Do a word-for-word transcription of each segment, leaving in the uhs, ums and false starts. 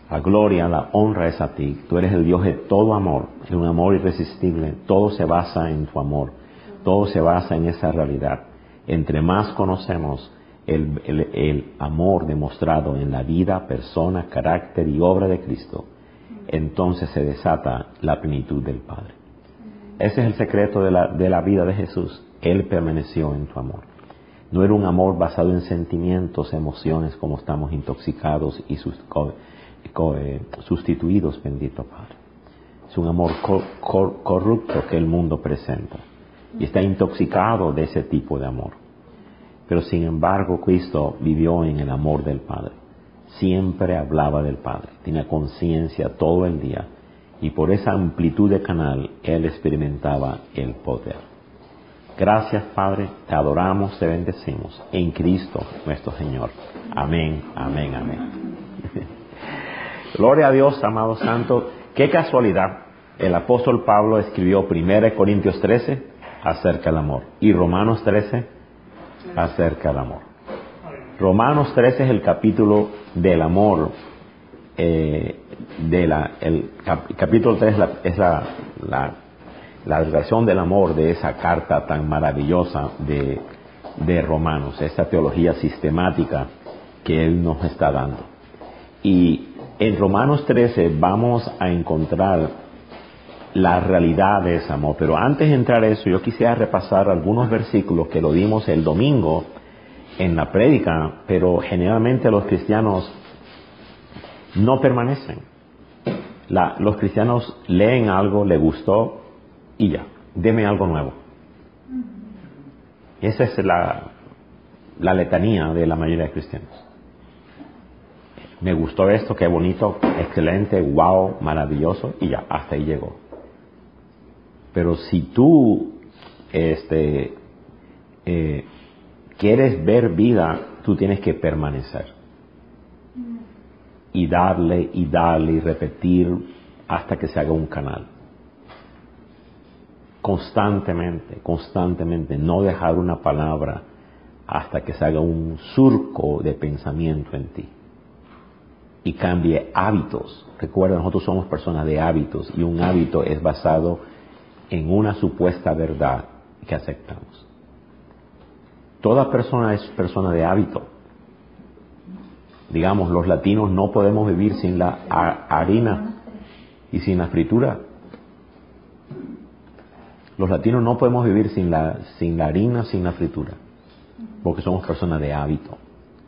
La gloria, la honra es a ti. Tú eres el Dios de todo amor, es un amor irresistible. Todo se basa en tu amor. Todo se basa en esa realidad. Entre más conocemos el, el, el amor demostrado en la vida, persona, carácter y obra de Cristo, entonces se desata la plenitud del Padre. Ese es el secreto de la, de la vida de Jesús. Él permaneció en tu amor. No era un amor basado en sentimientos, emociones, como estamos intoxicados y sus, co, co, eh, sustituidos, bendito Padre. Es un amor co, co, corrupto que el mundo presenta y está intoxicado de ese tipo de amor. Pero sin embargo, Cristo vivió en el amor del Padre. Siempre hablaba del Padre, tenía conciencia todo el día y por esa amplitud de canal Él experimentaba el poder. Gracias, Padre, te adoramos, te bendecimos en Cristo nuestro Señor. Amén, amén, amén. Gloria a Dios, amado santo. Qué casualidad, el apóstol Pablo escribió primera Corintios trece acerca del amor y Romanos trece acerca del amor. Romanos trece es el capítulo del amor, eh, de la, el cap, capítulo tres la, es la, la, la relación del amor de esa carta tan maravillosa de, de Romanos, esa teología sistemática que Él nos está dando. Y en Romanos trece vamos a encontrar la realidad de ese amor. Pero antes de entrar a eso, yo quisiera repasar algunos versículos que lo dimos el domingo en la prédica, pero generalmente los cristianos no permanecen. La, los cristianos leen algo, le gustó y ya, deme algo nuevo. Esa es la, la letanía de la mayoría de cristianos. Me gustó esto, qué bonito, excelente, wow, maravilloso, y ya, hasta ahí llegó. Pero si tú este, eh, quieres ver vida, tú tienes que permanecer. Y darle, y darle, y repetir hasta que se haga un canal. Constantemente, constantemente, no dejar una palabra hasta que se haga un surco de pensamiento en ti. Y cambie hábitos. Recuerda, nosotros somos personas de hábitos y un hábito es basado en una supuesta verdad que aceptamos. Toda persona es persona de hábito. Digamos, los latinos no podemos vivir sin la harina y sin la fritura. Los latinos no podemos vivir sin la, sin la harina, sin la fritura, porque somos personas de hábito.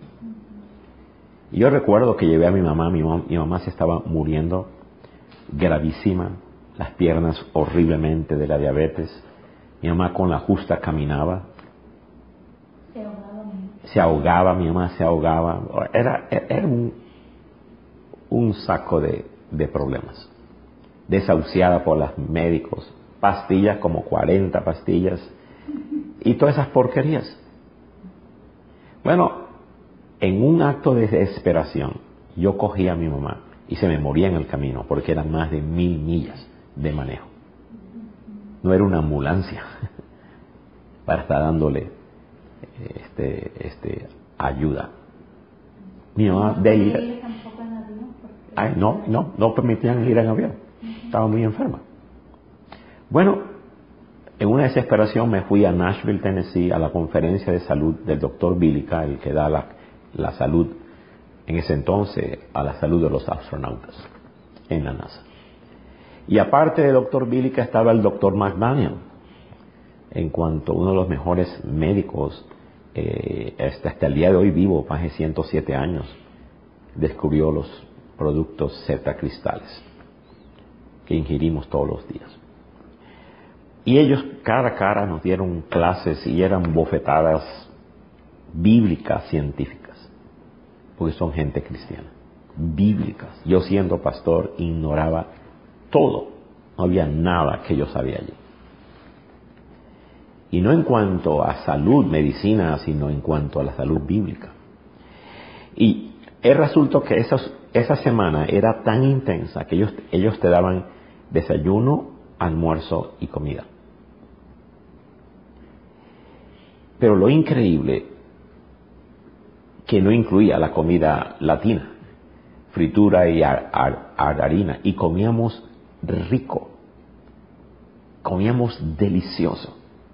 Y yo recuerdo que llevé a mi mamá, mi mamá, mi mamá se estaba muriendo, gravísima, las piernas horriblemente de la diabetes. Mi mamá con la justa caminaba. Se ahogaba. Se ahogaba, mi mamá se ahogaba. Era, era un, un saco de, de problemas. Desahuciada por los médicos, pastillas, como cuarenta pastillas, y todas esas porquerías. Bueno, en un acto de desesperación, yo cogí a mi mamá y se me moría en el camino, porque eran más de mil millas de manejo. No era una ambulancia para estar dándole este, este, ayuda. Mi mamá de ir, ay, no, no, no permitían ir en avión. Estaba muy enferma. Bueno, en una desesperación me fui a Nashville, Tennessee, a la conferencia de salud del doctor Bilica, el que da la, la salud, en ese entonces, a la salud de los astronautas en la NASA. Y aparte del doctor Bilica estaba el doctor McDaniel, en cuanto uno de los mejores médicos, eh, hasta, hasta el día de hoy vivo, más de ciento siete años, descubrió los productos Z cristales que ingerimos todos los días. Y ellos cara a cara nos dieron clases y eran bofetadas bíblicas, científicas, porque son gente cristiana, bíblicas. Yo siendo pastor ignoraba todo, no había nada que yo sabía allí. Y no en cuanto a salud, medicina, sino en cuanto a la salud bíblica. Y el resultado que esos, esa semana era tan intensa que ellos, ellos te daban desayuno, almuerzo y comida. Pero lo increíble, que no incluía la comida latina, fritura y har, har, harina, y comíamos rico, comíamos delicioso.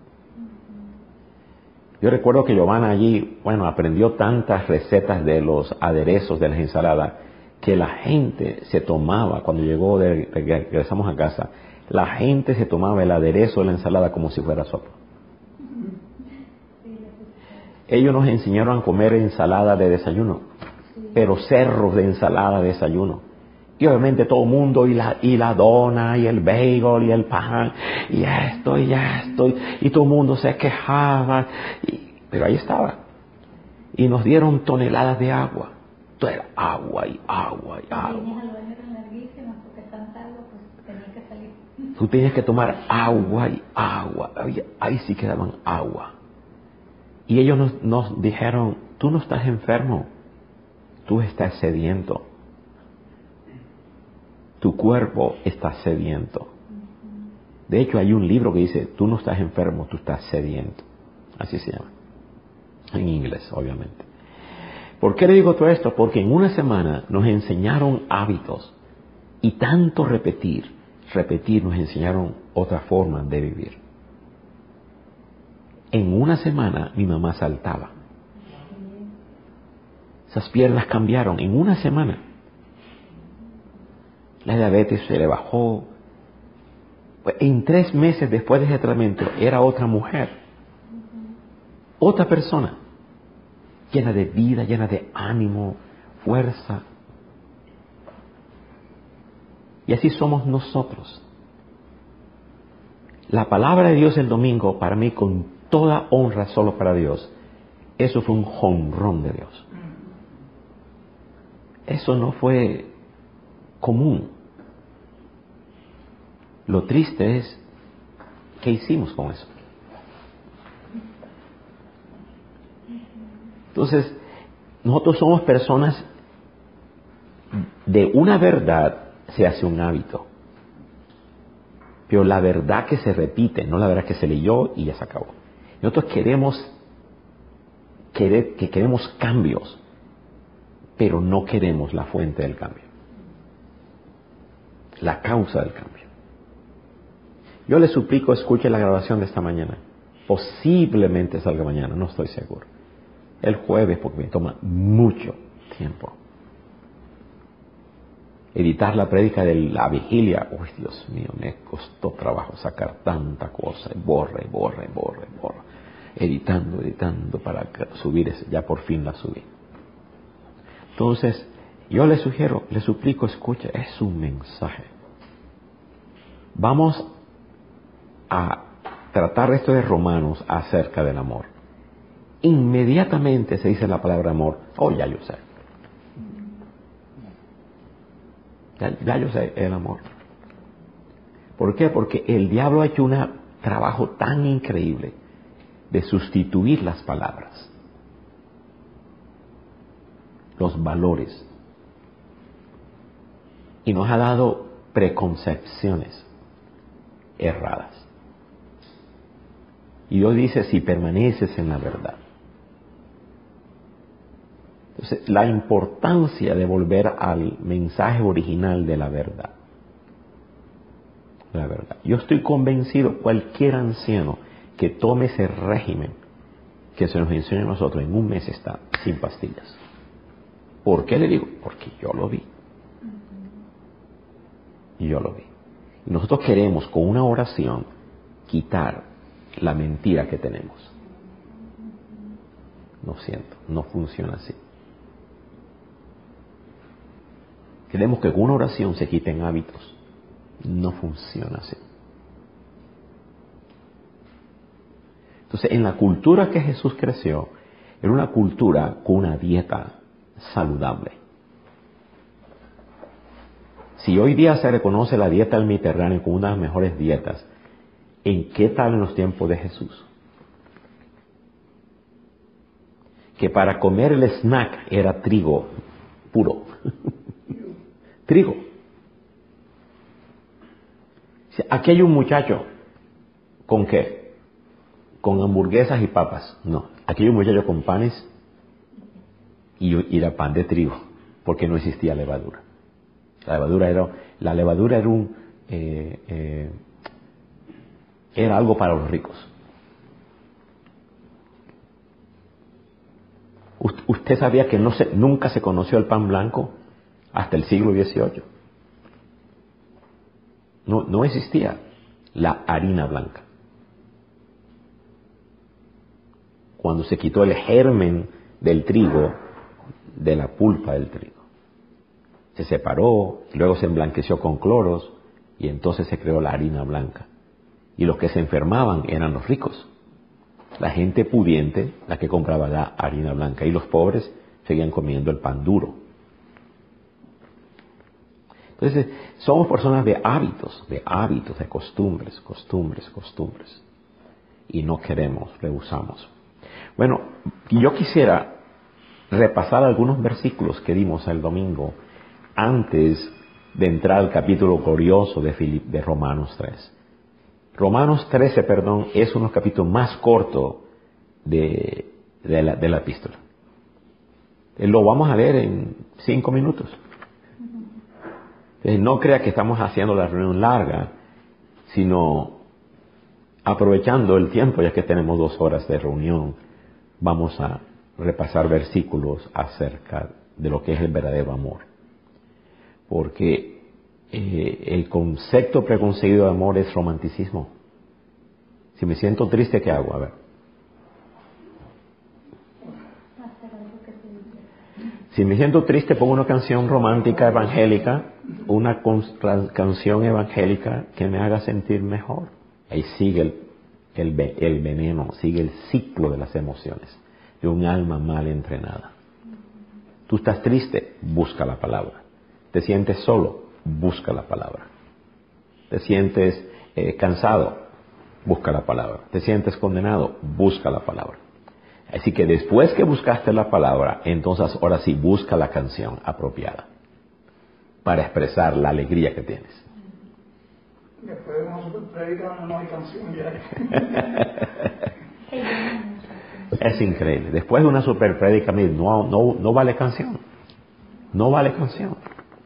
Yo recuerdo que Giovanna allí, bueno, aprendió tantas recetas de los aderezos de las ensaladas que la gente se tomaba, cuando llegó, de, regresamos a casa, la gente se tomaba el aderezo de la ensalada como si fuera sopa. Ellos nos enseñaron a comer ensalada de desayuno, pero cerros de ensalada de desayuno. Y obviamente todo el mundo, y la, y la dona, y el bagel, y el pan, y esto, y esto, y todo el mundo se quejaba, y, pero ahí estaba. Y nos dieron toneladas de agua. Todo era agua, y agua, y agua. Tú tenías que tomar agua y agua. Ahí, ahí sí que daban agua. Y ellos nos, nos dijeron, tú no estás enfermo, tú estás sediento. Tu cuerpo está sediento. De hecho, hay un libro que dice, tú no estás enfermo, tú estás sediento. Así se llama. En inglés, obviamente. ¿Por qué le digo todo esto? Porque en una semana nos enseñaron hábitos. Y tanto repetir, repetir, nos enseñaron otra forma de vivir. En una semana mi mamá saltaba. Esas piernas cambiaron en una semana. La diabetes se le bajó. En tres meses después de ese tratamiento era otra mujer. Otra persona. Llena de vida, llena de ánimo, fuerza. Y así somos nosotros. La palabra de Dios el domingo, para mí, con toda honra solo para Dios, eso fue un jonrón de Dios. Eso no fue común. Lo triste es, ¿qué hicimos con eso? Entonces, nosotros somos personas, de una verdad se hace un hábito. Pero la verdad que se repite, no la verdad que se leyó y ya se acabó. Nosotros queremos, querer, que queremos cambios, pero no queremos la fuente del cambio. La causa del cambio. Yo le suplico, escuche la grabación de esta mañana. Posiblemente salga mañana, no estoy seguro. El jueves, porque me toma mucho tiempo. Editar la prédica de la vigilia, uy, Dios mío, me costó trabajo sacar tanta cosa, y borra, y borra, y borra, y borra. Editando, editando para subir ese, ya por fin la subí. Entonces, yo le sugiero, le suplico, escuche, es un mensaje. Vamos a tratar esto de Romanos acerca del amor. Inmediatamente se dice la palabra amor, oh, ya yo sé. Ya, ya yo sé el amor. ¿Por qué? Porque el diablo ha hecho un trabajo tan increíble de sustituir las palabras, los valores, y nos ha dado preconcepciones erradas. Y Dios dice, si permaneces en la verdad. Entonces, la importancia de volver al mensaje original de la verdad. La verdad. Yo estoy convencido, cualquier anciano que tome ese régimen que se nos enseña a nosotros, en un mes está sin pastillas. ¿Por qué le digo? Porque yo lo vi. Y yo lo vi. Y nosotros queremos, con una oración, quitar la mentira que tenemos. Lo siento, no funciona así. Queremos que con una oración se quiten hábitos. No funciona así. Entonces, en la cultura que Jesús creció, era una cultura con una dieta saludable. Si hoy día se reconoce la dieta del Mediterráneo como una de las mejores dietas, ¿en qué tal en los tiempos de Jesús? Que para comer el snack era trigo puro. Trigo. Aquí hay un muchacho, ¿con qué? Con hamburguesas y papas. No, aquí hay un muchacho con panes y, y era pan de trigo. porque no existía levadura. La levadura era, la levadura era un eh, eh, era algo para los ricos. ¿Usted sabía que no se, nunca se conoció el pan blanco hasta el siglo dieciocho? No, no existía la harina blanca. Cuando se quitó el germen del trigo, de la pulpa del trigo, se separó, luego se emblanqueció con cloros y entonces se creó la harina blanca. Y los que se enfermaban eran los ricos. La gente pudiente, la que compraba la harina blanca, y los pobres seguían comiendo el pan duro. Entonces, somos personas de hábitos, de hábitos, de costumbres, costumbres, costumbres. Y no queremos, rehusamos. Bueno, yo quisiera repasar algunos versículos que dimos el domingo antes de entrar al capítulo glorioso de, Filip, de Romanos tres. Romanos trece, perdón, es uno de los capítulos más cortos de, de, la, de la epístola. Lo vamos a leer en cinco minutos. Entonces, no crea que estamos haciendo la reunión larga, sino aprovechando el tiempo, ya que tenemos dos horas de reunión, vamos a repasar versículos acerca de lo que es el verdadero amor. Porque eh, el concepto preconcebido de amor es romanticismo. Si me siento triste, ¿qué hago? A ver. Si me siento triste, pongo una canción romántica evangélica, una canción evangélica que me haga sentir mejor. Ahí sigue el, el, el veneno, sigue el ciclo de las emociones de un alma mal entrenada. Tú estás triste, busca la palabra. Te sientes solo, busca la palabra. Te sientes eh, cansado, busca la palabra. Te sientes condenado, busca la palabra. Así que después que buscaste la palabra, entonces ahora sí busca la canción apropiada para expresar la alegría que tienes. Después de una super prédica no hay canción ya. Es increíble. Después de una super prédica, no, no, no vale canción. No vale canción.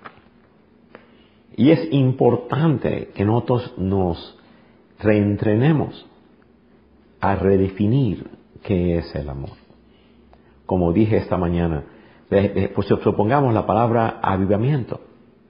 Y es importante que nosotros nos reentrenemos a redefinir qué es el amor. Como dije esta mañana, pues supongamos la palabra avivamiento.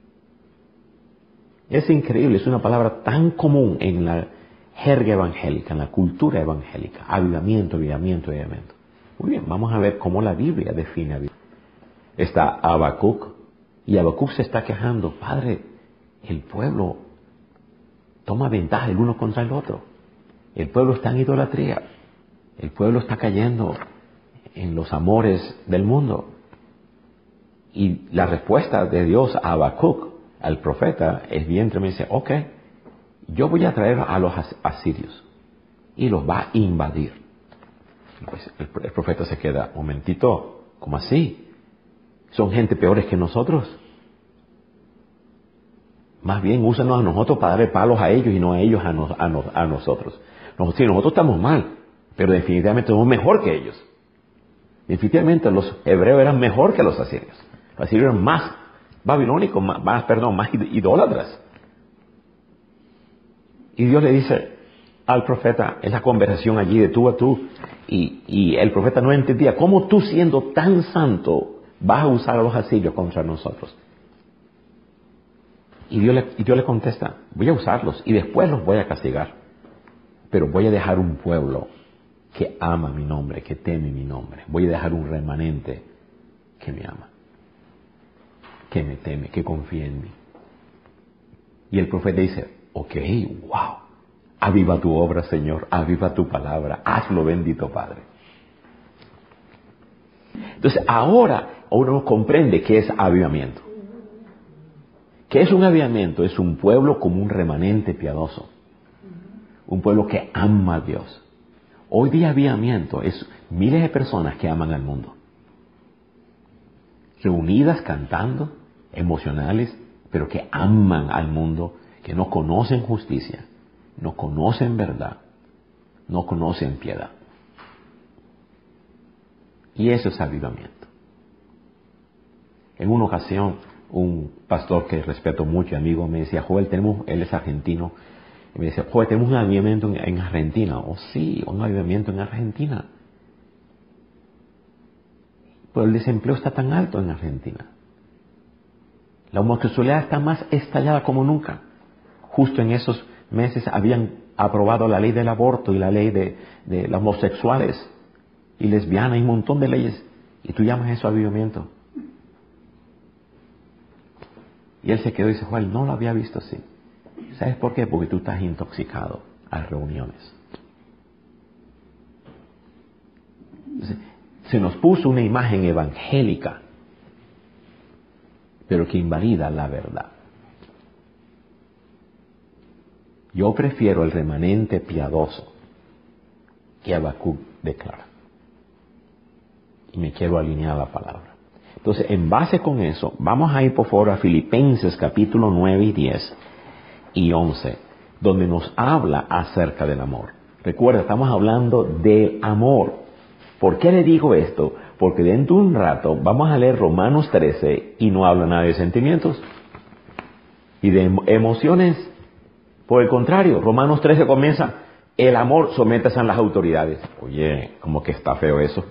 Es increíble, es una palabra tan común en la jerga evangélica, en la cultura evangélica. Avivamiento, avivamiento, avivamiento. Muy bien, vamos a ver cómo la Biblia define avivamiento. Está Habacuc, y Habacuc se está quejando, Padre, el pueblo toma ventaja el uno contra el otro. El pueblo está en idolatría. El pueblo está cayendo en los amores del mundo. Y la respuesta de Dios a Habacuc, al profeta, es bien tremenda. Dice, ok, yo voy a traer a los asirios y los va a invadir. Pues el, el profeta se queda, momentito, ¿cómo así? ¿Son gente peores que nosotros? Más bien úsanos a nosotros para darle palos a ellos y no a ellos a, nos, a, nos, a nosotros. Nos, sí, nosotros estamos mal, pero definitivamente somos mejor que ellos. Definitivamente los hebreos eran mejor que los asirios. Los asirios eran más babilónicos, más, más, perdón, más idólatras. Y Dios le dice al profeta, en la conversación allí de tú a tú, y, y el profeta no entendía, ¿cómo tú siendo tan santo vas a usar a los asirios contra nosotros? Y Dios, le, y Dios le contesta, voy a usarlos y después los voy a castigar. Pero voy a dejar un pueblo que ama mi nombre, que teme mi nombre. Voy a dejar un remanente que me ama, que me teme, que confía en mí. Y el profeta dice, ok, wow, aviva tu obra, Señor, aviva tu palabra, hazlo, bendito Padre. Entonces ahora uno comprende qué es avivamiento. ¿Qué es un avivamiento? Es un pueblo como un remanente piadoso. Un pueblo que ama a Dios. Hoy día avivamiento es miles de personas que aman al mundo. Reunidas cantando, emocionales, pero que aman al mundo, que no conocen justicia, no conocen verdad, no conocen piedad. Y eso es avivamiento. En una ocasión, un pastor que respeto mucho, amigo, me decía, Joel, tenemos, él es argentino, y me decía, Joel, tenemos un avivamiento en, en Argentina. Oh, sí, un avivamiento en Argentina. Pero el desempleo está tan alto en Argentina. La homosexualidad está más estallada como nunca. Justo en esos meses habían aprobado la ley del aborto y la ley de, de los homosexuales y lesbianas y un montón de leyes. Y tú llamas eso avivamiento. Y él se quedó y dice, Joel, no lo había visto así. ¿Sabes por qué? Porque tú estás intoxicado a reuniones. Entonces, se nos puso una imagen evangélica, pero que invalida la verdad. Yo prefiero el remanente piadoso que Habacuc declara. Y me quiero alinear a la palabra. Entonces, en base con eso, vamos a ir por favor a Filipenses capítulo nueve y diez y once, donde nos habla acerca del amor. Recuerda, estamos hablando del amor. ¿Por qué le digo esto? Porque dentro de un rato vamos a leer Romanos trece y no habla nada de sentimientos y de emociones. Por el contrario, Romanos trece comienza, el amor, sométase a las autoridades. Oye, ¿cómo que está feo eso?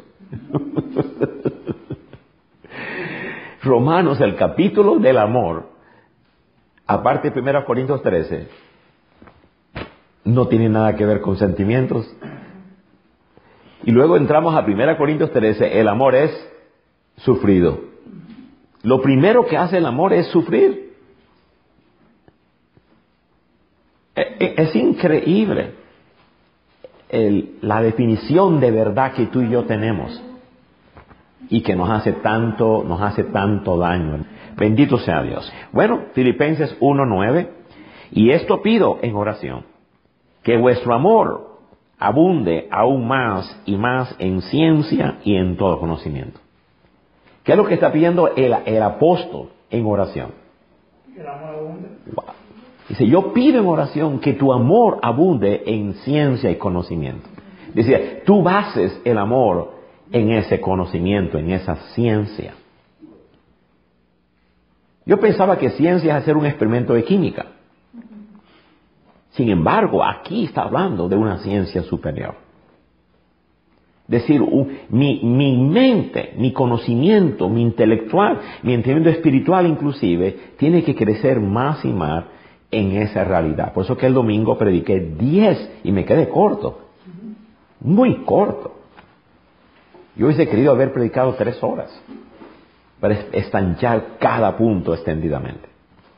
Romanos, el capítulo del amor, aparte de primera Corintios trece, no tiene nada que ver con sentimientos. Y luego entramos a primera Corintios trece, el amor es sufrido. Lo primero que hace el amor es sufrir. Es increíble el, la definición de verdad que tú y yo tenemos y que nos hace tanto, nos hace tanto daño. Bendito sea Dios. Bueno, Filipenses uno nueve, y esto pido en oración, que vuestro amor abunde aún más y más en ciencia y en todo conocimiento. ¿Qué es lo que está pidiendo el, el apóstol en oración? Que el amor abunde. Wow. Dice, yo pido en oración que tu amor abunde en ciencia y conocimiento. Dice, tú bases el amor en ese conocimiento, en esa ciencia. Yo pensaba que ciencia es hacer un experimento de química. Sin embargo, aquí está hablando de una ciencia superior. Es decir, un, mi, mi mente, mi conocimiento, mi intelectual, mi entendimiento espiritual inclusive, tiene que crecer más y más en esa realidad. Por eso que el domingo prediqué diez y me quedé corto. Muy corto. Yo hubiese querido haber predicado tres horas para estanchar cada punto extendidamente.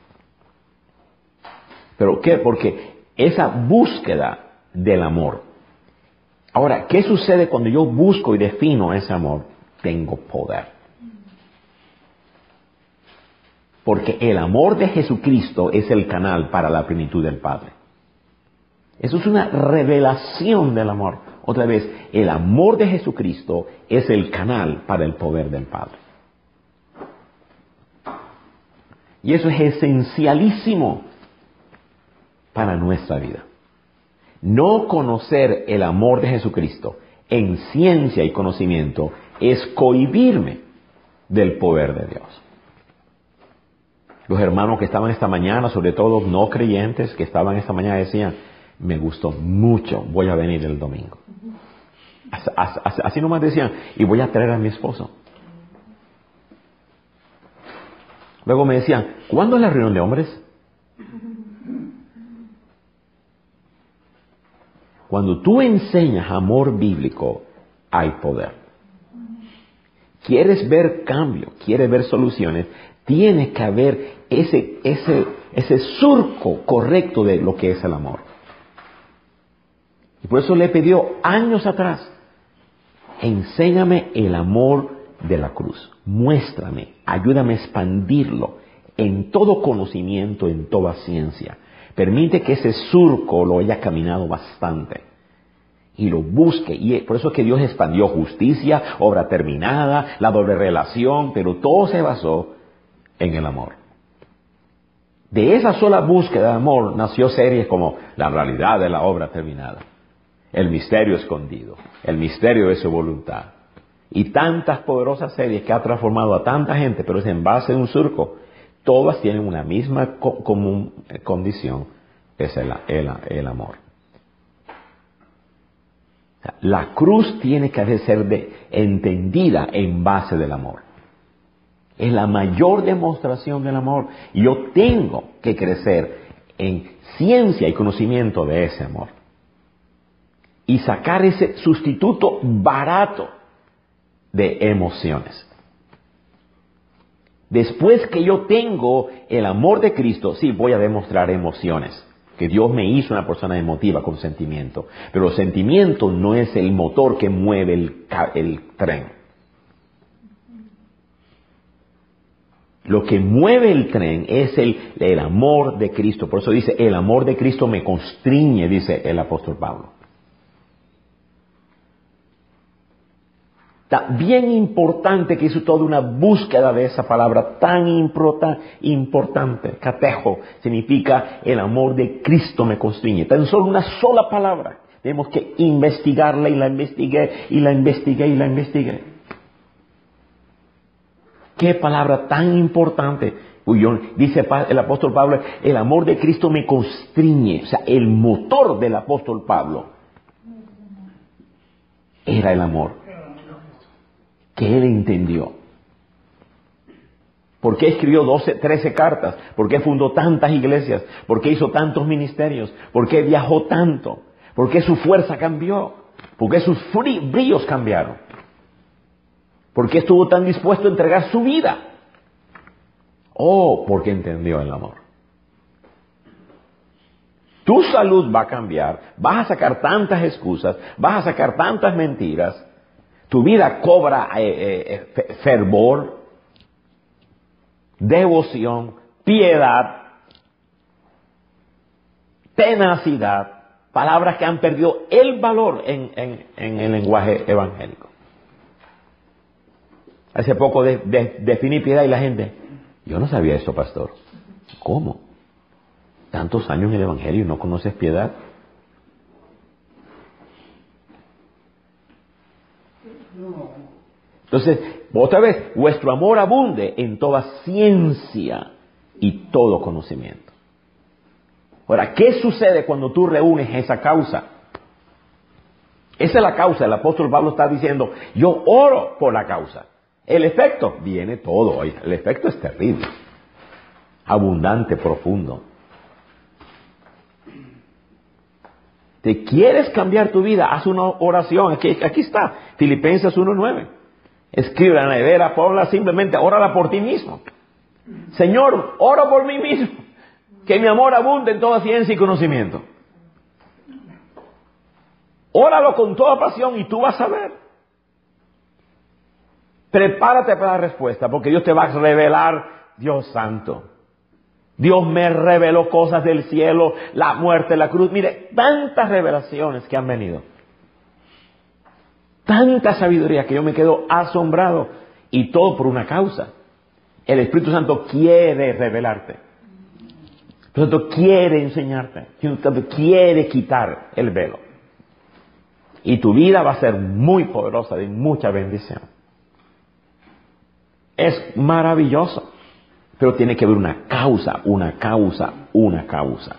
¿Pero qué? Porque esa búsqueda del amor. Ahora, ¿qué sucede cuando yo busco y defino ese amor? Tengo poder. Porque el amor de Jesucristo es el canal para la plenitud del Padre. Eso es una revelación del amor. Otra vez, el amor de Jesucristo es el canal para el poder del Padre. Y eso es esencialísimo para nuestra vida. No conocer el amor de Jesucristo en ciencia y conocimiento es cohibirme del poder de Dios. Los hermanos que estaban esta mañana, sobre todo no creyentes que estaban esta mañana, decían, me gustó mucho, voy a venir el domingo. Así, así, así nomás decían, y voy a traer a mi esposo. Luego me decían, ¿cuándo es la reunión de hombres? Cuando tú enseñas amor bíblico, hay poder. ¿Quieres ver cambio? ¿Quieres ver soluciones? Tiene que haber ese, ese, ese surco correcto de lo que es el amor. Y por eso le pidió años atrás, enséñame el amor de la cruz. Muéstrame, ayúdame a expandirlo en todo conocimiento, en toda ciencia. Permite que ese surco lo haya caminado bastante y lo busque. Y por eso es que Dios expandió justicia, obra terminada, la doble relación, pero todo se basó en el amor. De esa sola búsqueda de amor nació series como La realidad de la obra terminada, El misterio escondido, El misterio de su voluntad. y tantas poderosas series que ha transformado a tanta gente, pero es en base de un surco, todas tienen una misma co- común condición, es el, el, el amor. O sea, la cruz tiene que ser de, entendida en base del amor. Es la mayor demostración del amor. Y yo tengo que crecer en ciencia y conocimiento de ese amor. Y sacar ese sustituto barato de emociones. Después que yo tengo el amor de Cristo, sí, voy a demostrar emociones. Que Dios me hizo una persona emotiva con sentimiento. Pero el sentimiento no es el motor que mueve el, el tren. Lo que mueve el tren es el, el amor de Cristo. Por eso dice, el amor de Cristo me constriñe, dice el apóstol Pablo. Está bien importante que hizo toda una búsqueda de esa palabra tan importa, importante. Catejo significa el amor de Cristo me constriñe. Tan solo una sola palabra. Tenemos que investigarla y la investigué y la investigué y la investigué. Qué palabra tan importante. Dice el apóstol Pablo, el amor de Cristo me constriñe. O sea, el motor del apóstol Pablo era el amor. Que él entendió. ¿Por qué escribió doce, trece cartas? ¿Por qué fundó tantas iglesias? ¿Por qué hizo tantos ministerios? ¿Por qué viajó tanto? ¿Por qué su fuerza cambió? ¿Por qué sus brillos cambiaron? ¿Por qué estuvo tan dispuesto a entregar su vida? Oh, porque entendió el amor. Tu salud va a cambiar, vas a sacar tantas excusas, vas a sacar tantas mentiras, tu vida cobra eh, eh, fervor, devoción, piedad, tenacidad, palabras que han perdido el valor en, en, en el lenguaje evangélico. Hace poco de, de, definí piedad y la gente, yo no sabía eso, pastor. ¿Cómo? Tantos años en el evangelio y no conoces piedad. Entonces, otra vez, vuestro amor abunde en toda ciencia y todo conocimiento. Ahora, ¿qué sucede cuando tú reúnes esa causa? Esa es la causa. El apóstol Pablo está diciendo, yo oro por la causa. El efecto viene todo. Oye, el efecto es terrible. Abundante, profundo. ¿Te quieres cambiar tu vida? Haz una oración. Aquí, aquí está. Filipenses uno nueve. Escribe la nevera, ponla simplemente, órala por ti mismo. Señor, oro por mí mismo. Que mi amor abunde en toda ciencia y conocimiento. Óralo con toda pasión y tú vas a ver. Prepárate para la respuesta, porque Dios te va a revelar, Dios santo. Dios me reveló cosas del cielo, la muerte, la cruz. Mire, tantas revelaciones que han venido. Tanta sabiduría que yo me quedo asombrado. Y todo por una causa. El Espíritu Santo quiere revelarte. El Espíritu Santo quiere enseñarte. El Espíritu Santo quiere quitar el velo. Y tu vida va a ser muy poderosa, de mucha bendición. Es maravilloso. Pero tiene que haber una causa, una causa, una causa.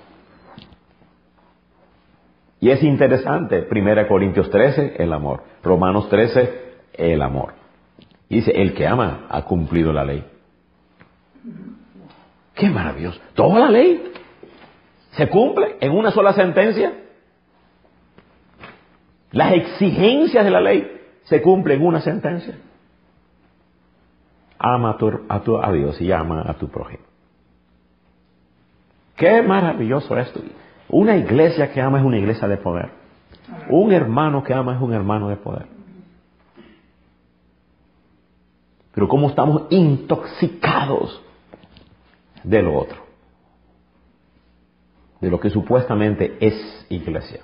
Y es interesante, primera Corintios trece, el amor. Romanos trece, el amor. Dice, el que ama ha cumplido la ley. ¡Qué maravilloso! Toda la ley se cumple en una sola sentencia. Las exigencias de la ley se cumplen en una sentencia. Ama a, tu, a, tu, a Dios y ama a tu prójimo. ¡Qué maravilloso esto! Una iglesia que ama es una iglesia de poder. Un hermano que ama es un hermano de poder. Pero cómo estamos intoxicados de lo otro. De lo que supuestamente es iglesia.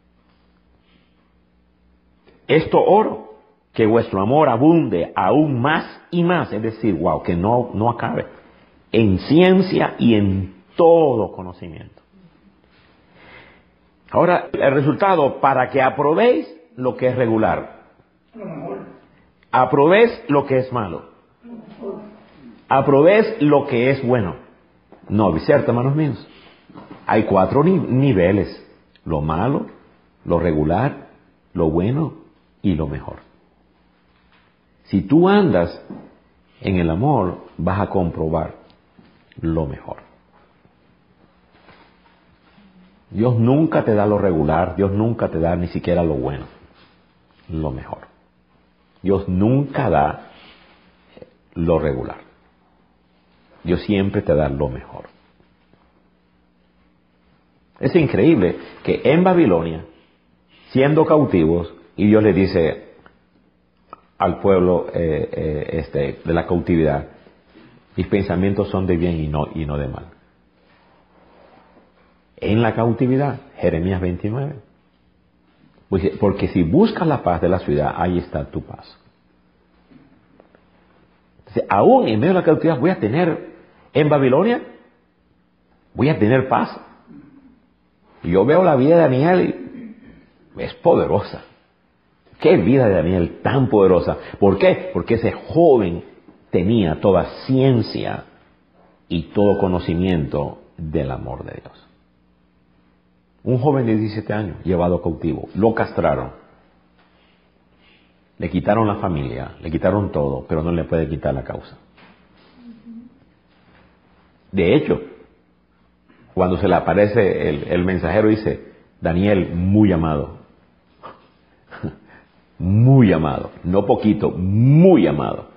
Esto oro, que vuestro amor abunde aún más y más. Es decir, wow, que no, no acabe. En ciencia y en todo conocimiento. Ahora, el resultado, para que aprobéis lo que es regular. aprobéis lo que es malo. Aprobéis lo que es bueno. No, ¿cierto, hermanos míos? Hay cuatro ni- niveles. Lo malo, lo regular, lo bueno y lo mejor. Si tú andas en el amor, vas a comprobar lo mejor. Dios nunca te da lo regular, Dios nunca te da ni siquiera lo bueno, lo mejor. Dios nunca da lo regular. Dios siempre te da lo mejor. Es increíble que en Babilonia, siendo cautivos, y Dios le dice al pueblo eh, eh, este, de la cautividad, mis pensamientos son de bien y no, y no de mal. En la cautividad, Jeremías veintinueve. Porque si buscas la paz de la ciudad, ahí está tu paz. Entonces, aún en medio de la cautividad voy a tener, en Babilonia, voy a tener paz. Y yo veo la vida de Daniel y es poderosa. Qué vida de Daniel tan poderosa. ¿Por qué? Porque ese joven tenía toda ciencia y todo conocimiento del amor de Dios. Un joven de diecisiete años llevado cautivo, lo castraron, le quitaron la familia, le quitaron todo, pero no le puede quitar la causa. De hecho, cuando se le aparece el, el mensajero dice, Daniel, muy amado, muy amado, no poquito, muy amado.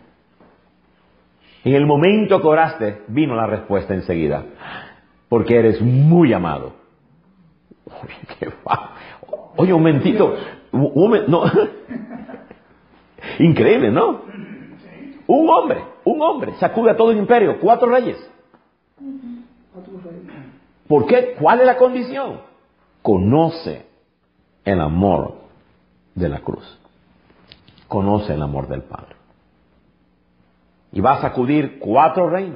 En el momento que oraste, vino la respuesta enseguida, porque eres muy amado. Oye, qué va. Oye, un momentito, un, un, no. Increíble, ¿no? Un hombre, un hombre, sacude a todo el imperio, cuatro reyes. ¿Por qué? ¿Cuál es la condición? Conoce el amor de la cruz. Conoce el amor del Padre. Y va a sacudir cuatro reinos.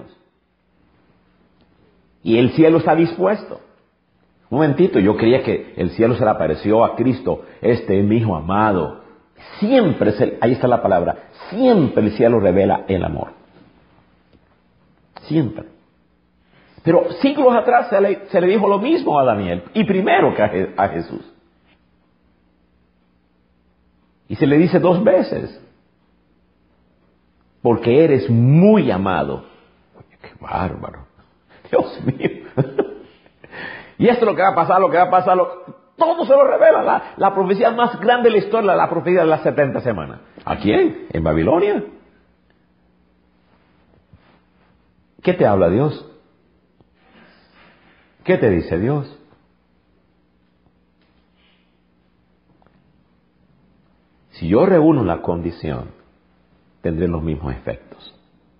Y el cielo está dispuesto. Un momentito, yo creía que el cielo se le apareció a Cristo. Este es mi Hijo amado. Siempre, se, ahí está la palabra, siempre el cielo revela el amor. Siempre. Pero siglos atrás se le, se le dijo lo mismo a Daniel, y primero que a, a Jesús. Y se le dice dos veces, porque eres muy amado. Oye, qué bárbaro. Dios mío. Y esto es lo que va a pasar, lo que va a pasar, lo, todo se lo revela. La, la profecía más grande de la historia, la profecía de las setenta semanas. ¿A quién? ¿En Babilonia? ¿Qué te habla Dios? ¿Qué te dice Dios? Si yo reúno la condición, tendré los mismos efectos.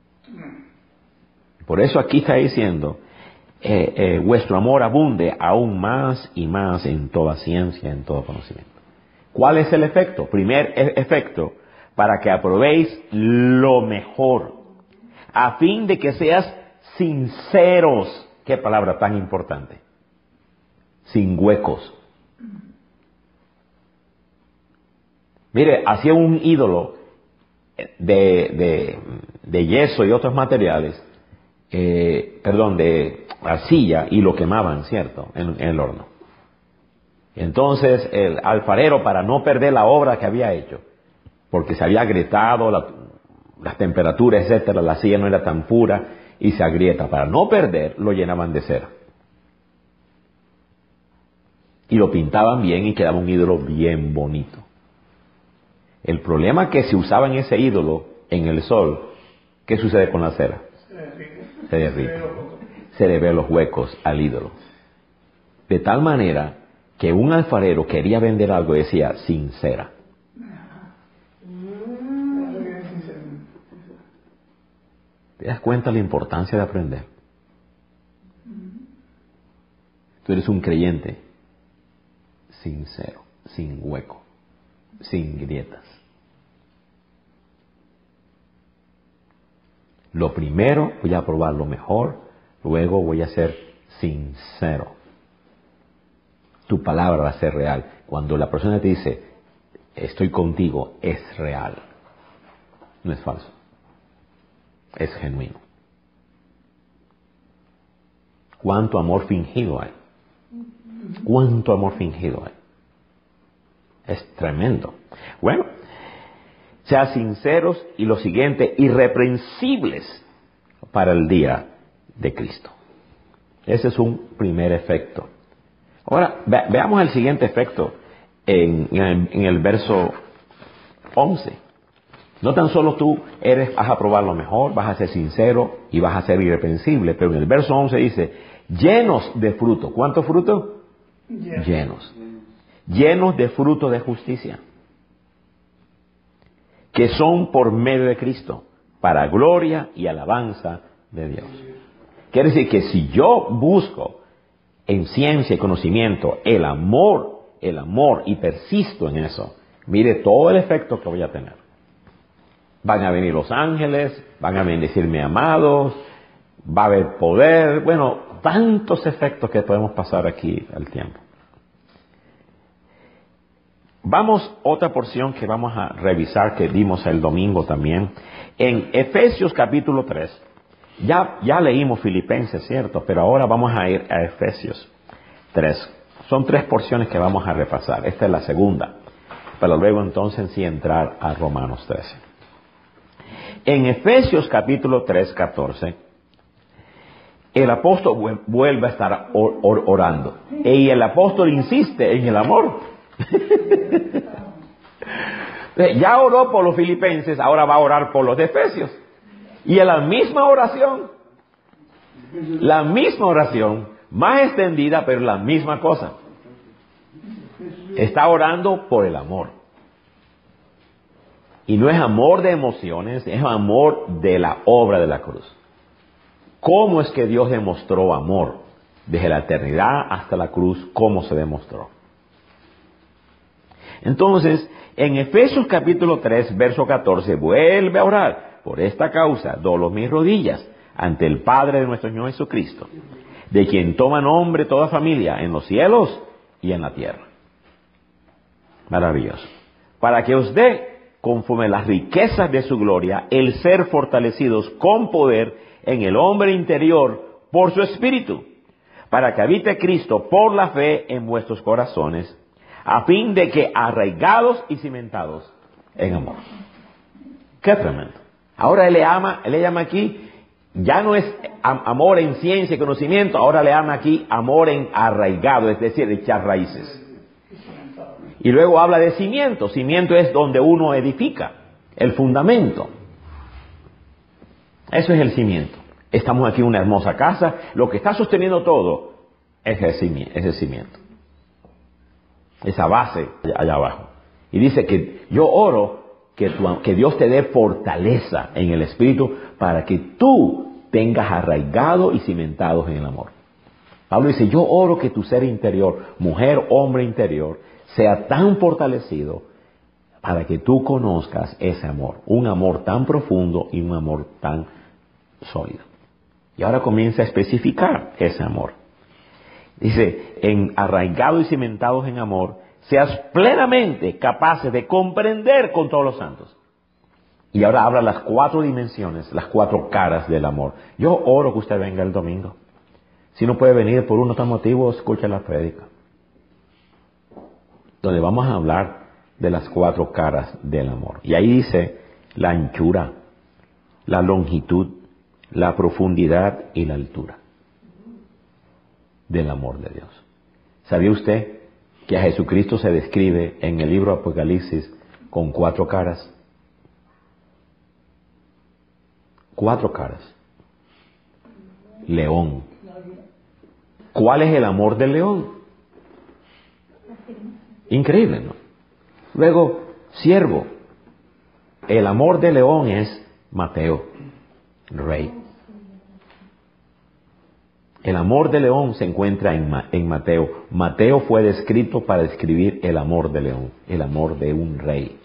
Por eso aquí está diciendo, eh, eh, vuestro amor abunde aún más y más en toda ciencia, en todo conocimiento. ¿Cuál es el efecto? Primer e- efecto, para que aprobéis lo mejor, a fin de que seas sinceros. Qué palabra tan importante. Sin huecos. Mire, hacía un ídolo de, de, de yeso y otros materiales, eh, perdón, de arcilla, y lo quemaban, ¿cierto?, en, en el horno. Entonces el alfarero, para no perder la obra que había hecho, porque se había agrietado la, las temperaturas, etcétera, la silla no era tan pura y se agrieta, para no perder, lo llenaban de cera. Y lo pintaban bien y quedaba un ídolo bien bonito. El problema es que si usaban ese ídolo en el sol, ¿qué sucede con la cera? Se derrite. Se le ve los huecos al ídolo. De tal manera que un alfarero quería vender algo y decía, sin cera. ¿Te das cuenta la importancia de aprender? Tú eres un creyente sincero, sin hueco, sin grietas. Lo primero, voy a probar lo mejor, luego voy a ser sincero. Tu palabra va a ser real. Cuando la persona te dice, estoy contigo, es real. no es falso. Es genuino. ¿Cuánto amor fingido hay? ¿Cuánto amor fingido hay? Es tremendo. Bueno, sean sinceros y lo siguiente, irreprensibles para el día de Cristo. Ese es un primer efecto. Ahora, ve, veamos el siguiente efecto en, en, en el verso once. No tan solo tú eres, vas a probar lo mejor, vas a ser sincero y vas a ser irreprensible, pero en el verso once dice, llenos de fruto. ¿Cuánto fruto? Yeah. Llenos. Llenos de fruto de justicia, que son por medio de Cristo, para gloria y alabanza de Dios. Quiere decir que si yo busco en ciencia y conocimiento el amor, el amor y persisto en eso, mire todo el efecto que voy a tener. Van a venir los ángeles, van a bendecirme amados, va a haber poder, bueno, tantos efectos que podemos pasar aquí al tiempo. Vamos, otra porción que vamos a revisar, que vimos el domingo también, en Efesios capítulo tres. Ya, ya leímos Filipenses, ¿cierto? Pero ahora vamos a ir a Efesios tres. Son tres porciones que vamos a repasar. Esta es la segunda. Pero luego entonces sí entrar a Romanos trece. En Efesios capítulo tres, catorce, el apóstol vuelve a estar or, or, orando. Y el apóstol insiste en el amor. Ya oró por los filipenses, ahora va a orar por los de Efesios. Y en la misma oración, la misma oración, más extendida, pero la misma cosa. Está orando por el amor. Y no es amor de emociones, es amor de la obra de la cruz. ¿Cómo es que Dios demostró amor? Desde la eternidad hasta la cruz, ¿cómo se demostró? Entonces, en Efesios capítulo tres, verso catorce, vuelve a orar. Por esta causa, doblo mis rodillas ante el Padre de nuestro Señor Jesucristo, de quien toma nombre toda familia en los cielos y en la tierra. Maravilloso. Para que os dé, conforme las riquezas de su gloria, el ser fortalecidos con poder en el hombre interior por su Espíritu, para que habite Cristo por la fe en vuestros corazones, a fin de que arraigados y cimentados en amor. ¡Qué tremendo! Ahora él le ama, él le llama aquí, ya no es amor en ciencia y conocimiento, ahora le llama aquí amor en arraigado, es decir, echar raíces. Y luego habla de cimiento. Cimiento es donde uno edifica, el fundamento. Eso es el cimiento. Estamos aquí en una hermosa casa, lo que está sosteniendo todo es el cimiento. Esa base allá abajo. Y dice que yo oro que, tu, que Dios te dé fortaleza en el Espíritu para que tú tengas arraigado y cimentados en el amor. Pablo dice, yo oro que tu ser interior, mujer, hombre interior, sea tan fortalecido para que tú conozcas ese amor. Un amor tan profundo y un amor tan sólido. Y ahora comienza a especificar ese amor. Dice, en arraigados y cimentados en amor, seas plenamente capaces de comprender con todos los santos. Y ahora habla las cuatro dimensiones, las cuatro caras del amor. Yo oro que usted venga el domingo. Si no puede venir por uno tan motivo, escuche la prédica, donde vamos a hablar de las cuatro caras del amor. Y ahí dice la anchura, la longitud, la profundidad y la altura del amor de Dios. ¿Sabía usted que a Jesucristo se describe en el libro Apocalipsis con cuatro caras? Cuatro caras. León. ¿Cuál es el amor del león? Increíble, ¿no? Luego, siervo. El amor del león es Mateo, rey. El amor de león se encuentra en, en Mateo. Mateo fue descrito para describir el amor de león, el amor de un rey.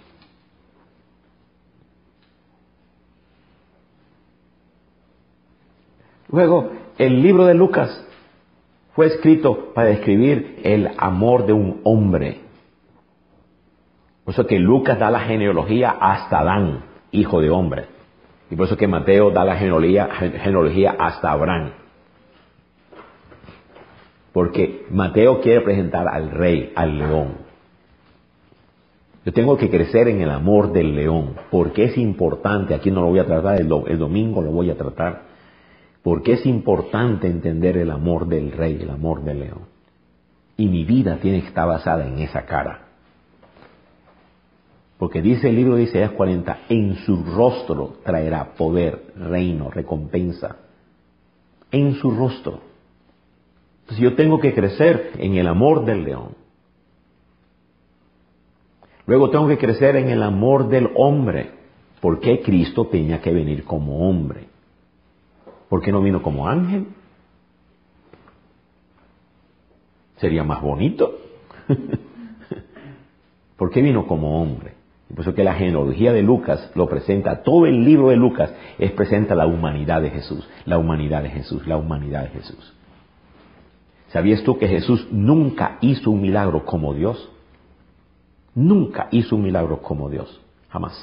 Luego, el libro de Lucas fue escrito para describir el amor de un hombre. Por eso que Lucas da la genealogía hasta Adán. hijo de hombre. Y por eso que Mateo da la genealogía, genealogía hasta Abraham. Porque Mateo quiere presentar al rey, al león. Yo tengo que crecer en el amor del león. Porque es importante, aquí no lo voy a tratar, el, do, el domingo lo voy a tratar. Porque es importante entender el amor del rey, el amor del león. Y mi vida tiene que estar basada en esa cara. Porque dice el libro de Isaías cuarenta, en su rostro traerá poder, reino, recompensa. En su rostro. Entonces yo tengo que crecer en el amor del león. Luego tengo que crecer en el amor del hombre. ¿Por qué Cristo tenía que venir como hombre? ¿Por qué no vino como ángel? Sería más bonito. ¿Por qué vino como hombre? Por eso que la genealogía de Lucas lo presenta, todo el libro de Lucas es presenta la humanidad de Jesús, la humanidad de Jesús, la humanidad de Jesús. ¿Sabías tú que Jesús nunca hizo un milagro como Dios? Nunca hizo un milagro como Dios, jamás.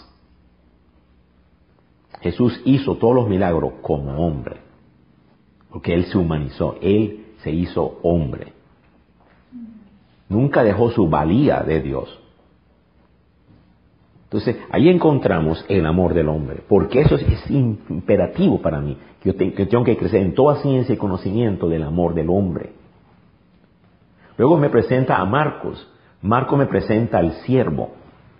Jesús hizo todos los milagros como hombre, porque Él se humanizó, Él se hizo hombre. Nunca dejó su valía de Dios. Entonces, ahí encontramos el amor del hombre, porque eso es, es imperativo para mí, que yo, te, que tengo que crecer en toda ciencia y conocimiento del amor del hombre. Luego me presenta a Marcos. Marcos me presenta al siervo.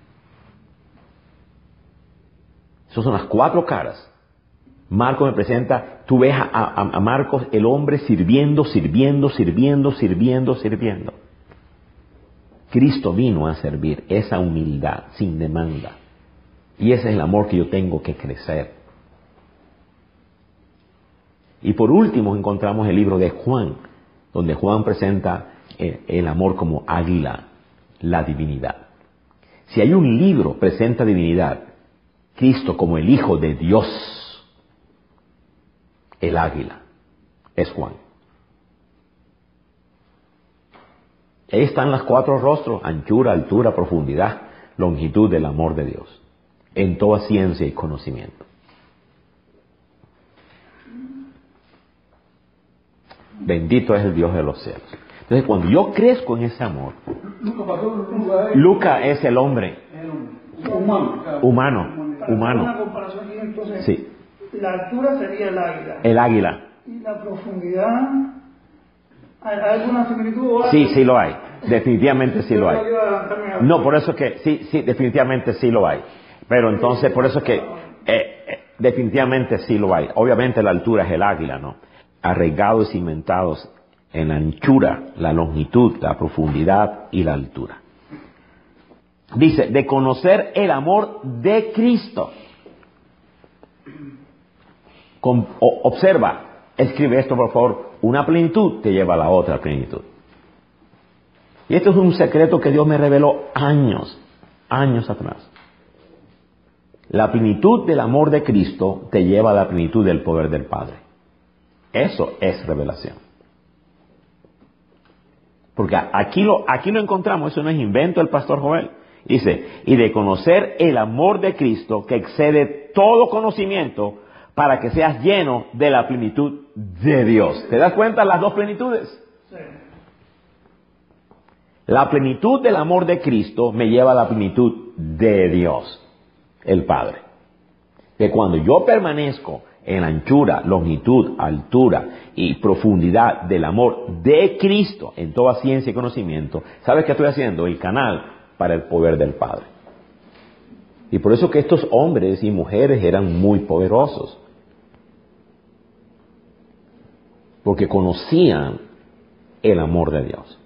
Esas son las cuatro caras. Marcos me presenta, tú ves a, a, a Marcos, el hombre sirviendo, sirviendo, sirviendo, sirviendo, sirviendo. Cristo vino a servir, esa humildad, sin demanda. Y ese es el amor que yo tengo que crecer. Y por último encontramos el libro de Juan, donde Juan presenta el, el amor como águila, la divinidad. Si hay un libro que presenta divinidad, Cristo como el Hijo de Dios, el águila, es Juan. Ahí están los cuatro rostros, anchura, altura, profundidad, longitud del amor de Dios, en toda ciencia y conocimiento. Bendito es el Dios de los cielos. Entonces, cuando yo crezco en ese amor, Luca es el hombre humano. Humano, humano. Una comparación aquí, entonces, sí. La altura sería el águila. El águila. Y la profundidad, ¿hay alguna similitud o algo? Sí, sí lo hay. Definitivamente sí lo hay. Yo quiero adelantarme a- No, por eso que sí, sí, definitivamente sí lo hay. Pero entonces, por eso que eh, eh, definitivamente sí lo hay. Obviamente la altura es el águila, ¿no? Arraigados y cimentados en la anchura, la longitud, la profundidad y la altura. Dice, de conocer el amor de Cristo. Con, o, observa, escribe esto por favor, una plenitud te lleva a la otra plenitud. Y esto es un secreto que Dios me reveló años, años atrás. La plenitud del amor de Cristo te lleva a la plenitud del poder del Padre. Eso es revelación. Porque aquí lo, aquí lo encontramos, eso no es invento del pastor Joel. Dice, y de conocer el amor de Cristo que excede todo conocimiento para que seas lleno de la plenitud de Dios. ¿Te das cuenta las dos plenitudes? Sí. La plenitud del amor de Cristo me lleva a la plenitud de Dios, el Padre. Que cuando yo permanezco en la anchura, longitud, altura y profundidad del amor de Cristo en toda ciencia y conocimiento, ¿sabes qué estoy haciendo? El canal para el poder del Padre. Y por eso que estos hombres y mujeres eran muy poderosos. Porque conocían el amor de Dios.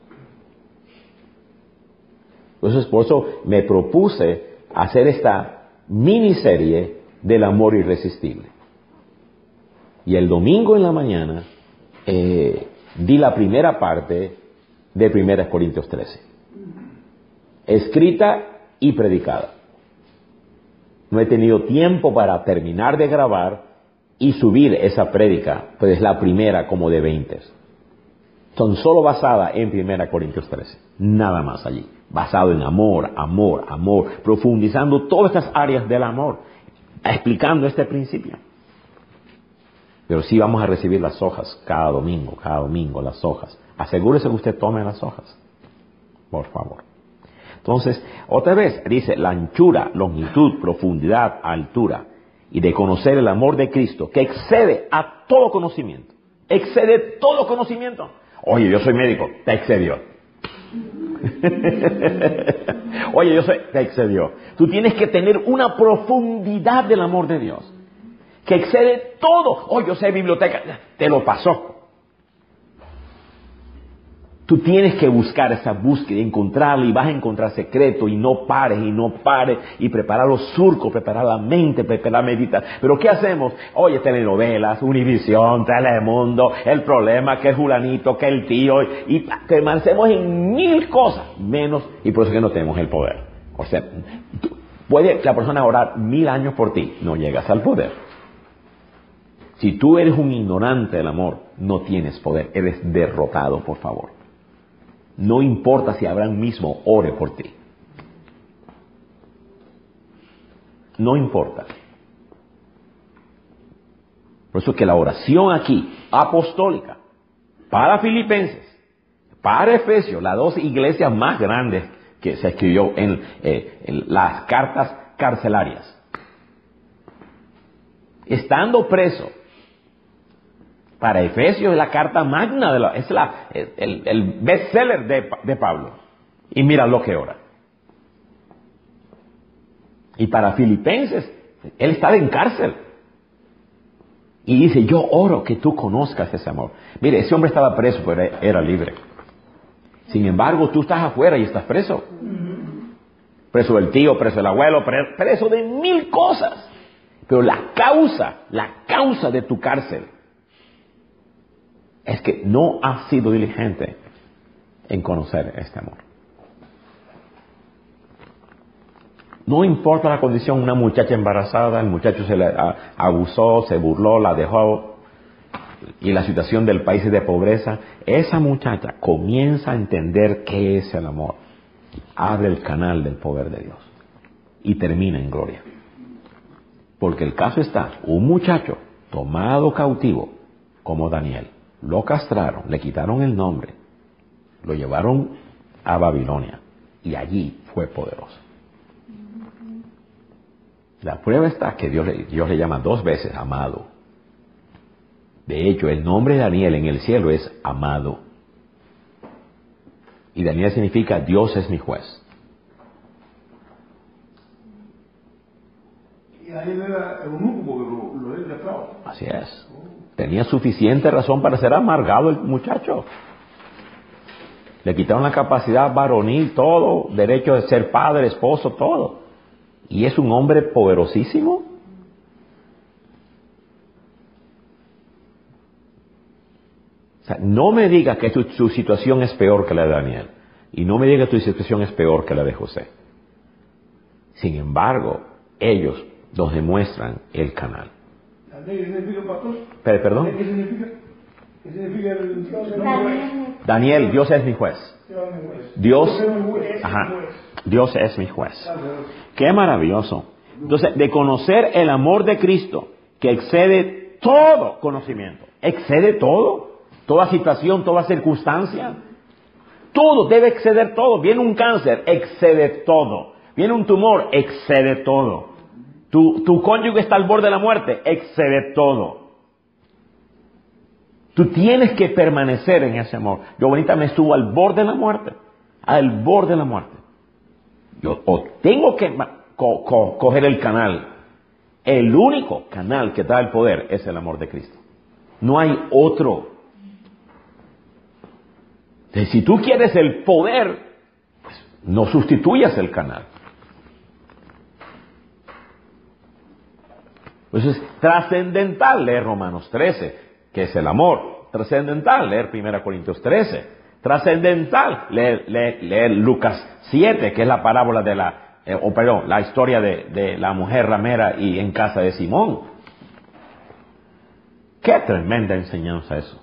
Entonces, por eso me propuse hacer esta miniserie del amor irresistible. Y el domingo en la mañana eh, di la primera parte de primera Corintios trece. Escrita y predicada. No he tenido tiempo para terminar de grabar y subir esa prédica, pues es la primera como de veinte. Son solo basada en primera Corintios trece. Nada más allí. Basado en amor, amor, amor. Profundizando todas estas áreas del amor. explicando este principio. Pero sí vamos a recibir las hojas cada domingo, cada domingo las hojas. Asegúrese que usted tome las hojas, por favor. Entonces, otra vez, dice la anchura, longitud, profundidad, altura, y de conocer el amor de Cristo, que excede a todo conocimiento. Excede todo conocimiento. Oye, yo soy médico, te excedió. Oye, yo soy, te excedió. Tú tienes que tener una profundidad del amor de Dios, que excede todo. Oye, yo sé biblioteca, te lo pasó. Tú tienes que buscar esa búsqueda, encontrarla, y vas a encontrar secreto, y no pares, y no pares, y preparar los surcos, preparar la mente, preparar meditar. Pero ¿qué hacemos? Oye, telenovelas, Univisión, Telemundo, el problema, que el fulanito, que el tío, y permanecemos en mil cosas, menos, y por eso que no tenemos el poder. O sea, tú, puede la persona orar mil años por ti, no llegas al poder. Si tú eres un ignorante del amor, no tienes poder, eres derrotado, por favor. No importa si Abraham mismo ore por ti. No importa. Por eso que la oración aquí, apostólica, para Filipenses, para Efesios, las dos iglesias más grandes que se escribió en, eh, en las cartas carcelarias. Estando preso, para Efesios es la carta magna, de la, es la, el, el bestseller de, de Pablo. Y mira lo que ora. Y para Filipenses, él estaba en cárcel. Y dice, yo oro que tú conozcas ese amor. Mire, ese hombre estaba preso, pero era libre. Sin embargo, tú estás afuera y estás preso. Preso del tío, preso del abuelo, preso de mil cosas. Pero la causa, la causa de tu cárcel es que no has sido diligente en conocer este amor. No importa la condición, una muchacha embarazada, el muchacho se le abusó, se burló, la dejó, y la situación del país es de pobreza, esa muchacha comienza a entender qué es el amor. Abre el canal del poder de Dios y termina en gloria. Porque el caso está, un muchacho tomado cautivo como Daniel, lo castraron, le quitaron el nombre, lo llevaron a Babilonia y allí fue poderoso. La prueba está que Dios le, Dios le llama dos veces amado. De hecho, el nombre de Daniel en el cielo es amado. Y Daniel significa Dios es mi juez. Y Daniel era eunuco porque lo, lo habían castrado. Así es. Tenía suficiente razón para ser amargado el muchacho. Le quitaron la capacidad varonil, todo, derecho de ser padre, esposo, todo. Y es un hombre poderosísimo. O sea, no me diga que tu, tu situación es peor que la de Daniel. Y no me diga que tu situación es peor que la de José. Sin embargo, ellos nos demuestran el canal. ¿Qué significa, pastor? Pero, ¿perdón? ¿Qué significa? ¿Qué significa el Daniel? Daniel, Dios es mi juez. Dios, ajá, Dios es mi juez. Qué maravilloso. Entonces, de conocer el amor de Cristo, que excede todo conocimiento. Excede todo. Toda situación, toda circunstancia. Todo debe exceder todo. Viene un cáncer, excede todo. Viene un tumor, excede todo. Tu, tu cónyuge está al borde de la muerte, excede todo. Tú tienes que permanecer en ese amor. Yo ahorita me estuvo al borde de la muerte. Al borde de la muerte. Yo o tengo que co, co, coger el canal. El único canal que da el poder es el amor de Cristo. No hay otro. Entonces, si tú quieres el poder, pues no sustituyas el canal. Pues es trascendental leer Romanos trece, que es el amor. Trascendental leer primera Corintios trece. Trascendental leer, leer, leer Lucas siete, que es la parábola de la, eh, o perdón, la historia de, de la mujer ramera y en casa de Simón. Qué tremenda enseñanza eso.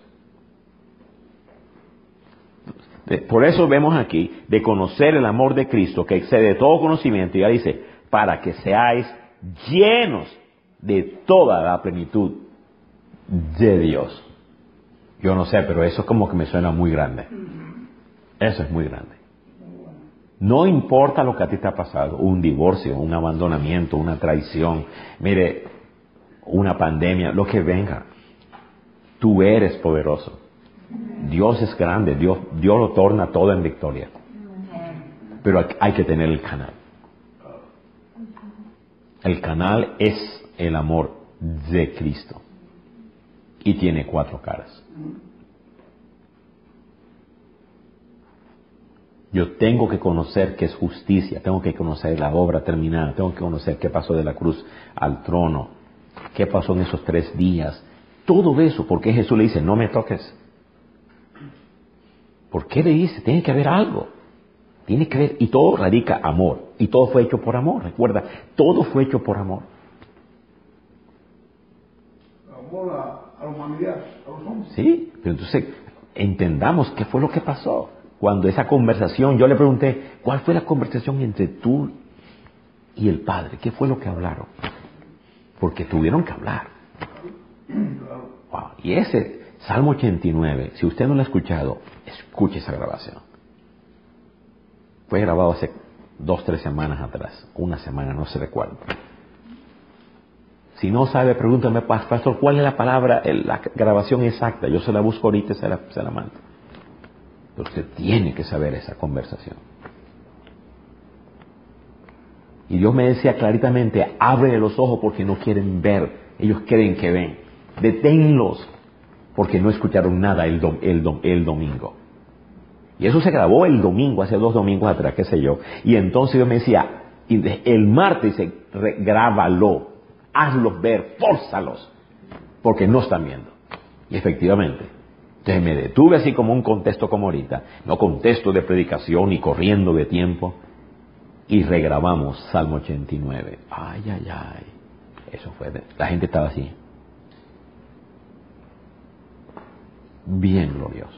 Por eso vemos aquí, de conocer el amor de Cristo, que excede todo conocimiento, y ya dice, para que seáis llenos de toda la plenitud de Dios. Yo no sé, pero eso como que me suena muy grande. Eso es muy grande. No importa lo que a ti te ha pasado, un divorcio, un abandonamiento, una traición, mire, una pandemia, lo que venga. Tú eres poderoso. Dios es grande, Dios, Dios lo torna todo en victoria. Pero hay que tener el canal. El canal es el amor de Cristo. Y tiene cuatro caras. Yo tengo que conocer qué es justicia, tengo que conocer la obra terminada, tengo que conocer qué pasó de la cruz al trono, qué pasó en esos tres días. Todo eso, porque Jesús le dice, no me toques. ¿Por qué le dice? Tiene que haber algo. Tiene que haber, y todo radica amor. Y todo fue hecho por amor, recuerda, todo fue hecho por amor. Amor a, a la humanidad, a los hombres. Sí, pero entonces entendamos qué fue lo que pasó. Cuando esa conversación, yo le pregunté, ¿cuál fue la conversación entre tú y el Padre? ¿Qué fue lo que hablaron? Porque tuvieron que hablar. Wow. Y ese Salmo ochenta y nueve, si usted no lo ha escuchado, escuche esa grabación. Fue grabado hace dos, tres semanas atrás, una semana, no se recuerda. Si no sabe, pregúntame, pastor, ¿cuál es la palabra, la grabación exacta? Yo se la busco ahorita y se la, se la mando. Pero usted tiene que saber esa conversación. Y Dios me decía claritamente, abre los ojos porque no quieren ver, ellos creen que ven. Deténlos, porque no escucharon nada el, dom, el, dom, el domingo. Y eso se grabó el domingo, hace dos domingos atrás, qué sé yo. Y entonces Dios me decía, el martes dice, grábalo, hazlos ver, fórzalos, porque no están viendo. Y efectivamente, entonces me detuve así como un contexto como ahorita, no contexto de predicación ni corriendo de tiempo, y regrabamos Salmo ochenta y nueve. Ay, ay, ay, eso fue, de, la gente estaba así. Bien glorioso.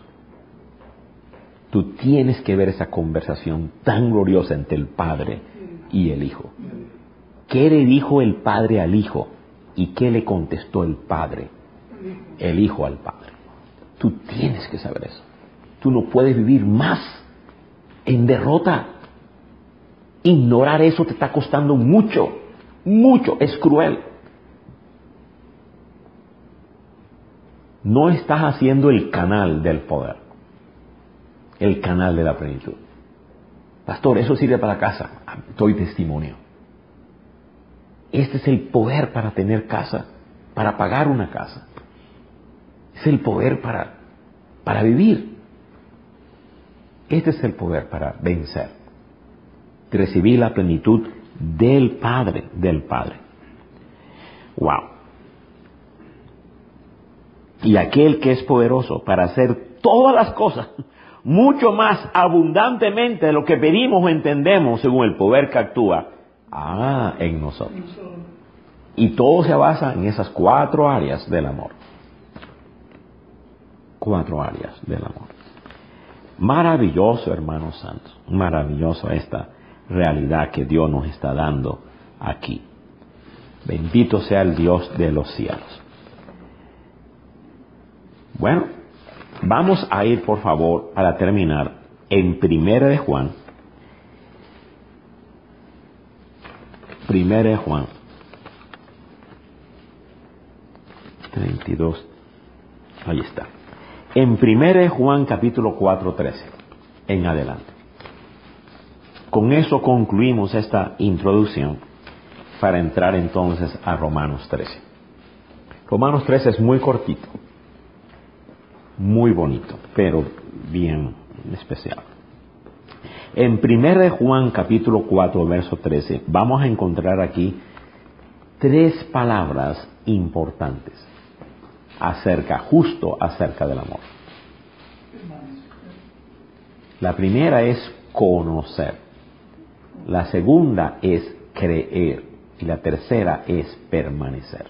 Tú tienes que ver esa conversación tan gloriosa entre el Padre y el Hijo. ¿Qué le dijo el Padre al Hijo? ¿Y qué le contestó el Padre? El Hijo al Padre. Tú tienes que saber eso. Tú no puedes vivir más en derrota. Ignorar eso te está costando mucho, mucho, es cruel. No estás haciendo el canal del poder, el canal de la plenitud. Pastor, eso sirve para la casa. Doy testimonio. Este es el poder para tener casa, para pagar una casa. Es el poder para, para vivir. Este es el poder para vencer. Recibir la plenitud del Padre, del Padre. Wow. Y aquel que es poderoso para hacer todas las cosas, mucho más abundantemente de lo que pedimos o entendemos según el poder que actúa ah, en nosotros. Y todo se basa en esas cuatro áreas del amor. Cuatro áreas del amor. Maravilloso, hermanos santos. Maravilloso esta realidad que Dios nos está dando aquí. Bendito sea el Dios de los cielos. Bueno, vamos a ir por favor para terminar en Primera de Juan. Primera de Juan. treinta y dos. Ahí está. En Primera de Juan capítulo cuatro, trece. En adelante. Con eso concluimos esta introducción para entrar entonces a Romanos trece. Romanos trece es muy cortito, muy bonito, pero bien especial. En Primera de Juan capítulo cuatro, verso trece, vamos a encontrar aquí tres palabras importantes acerca, justo acerca del amor. La primera es conocer. La segunda es creer. Y la tercera es permanecer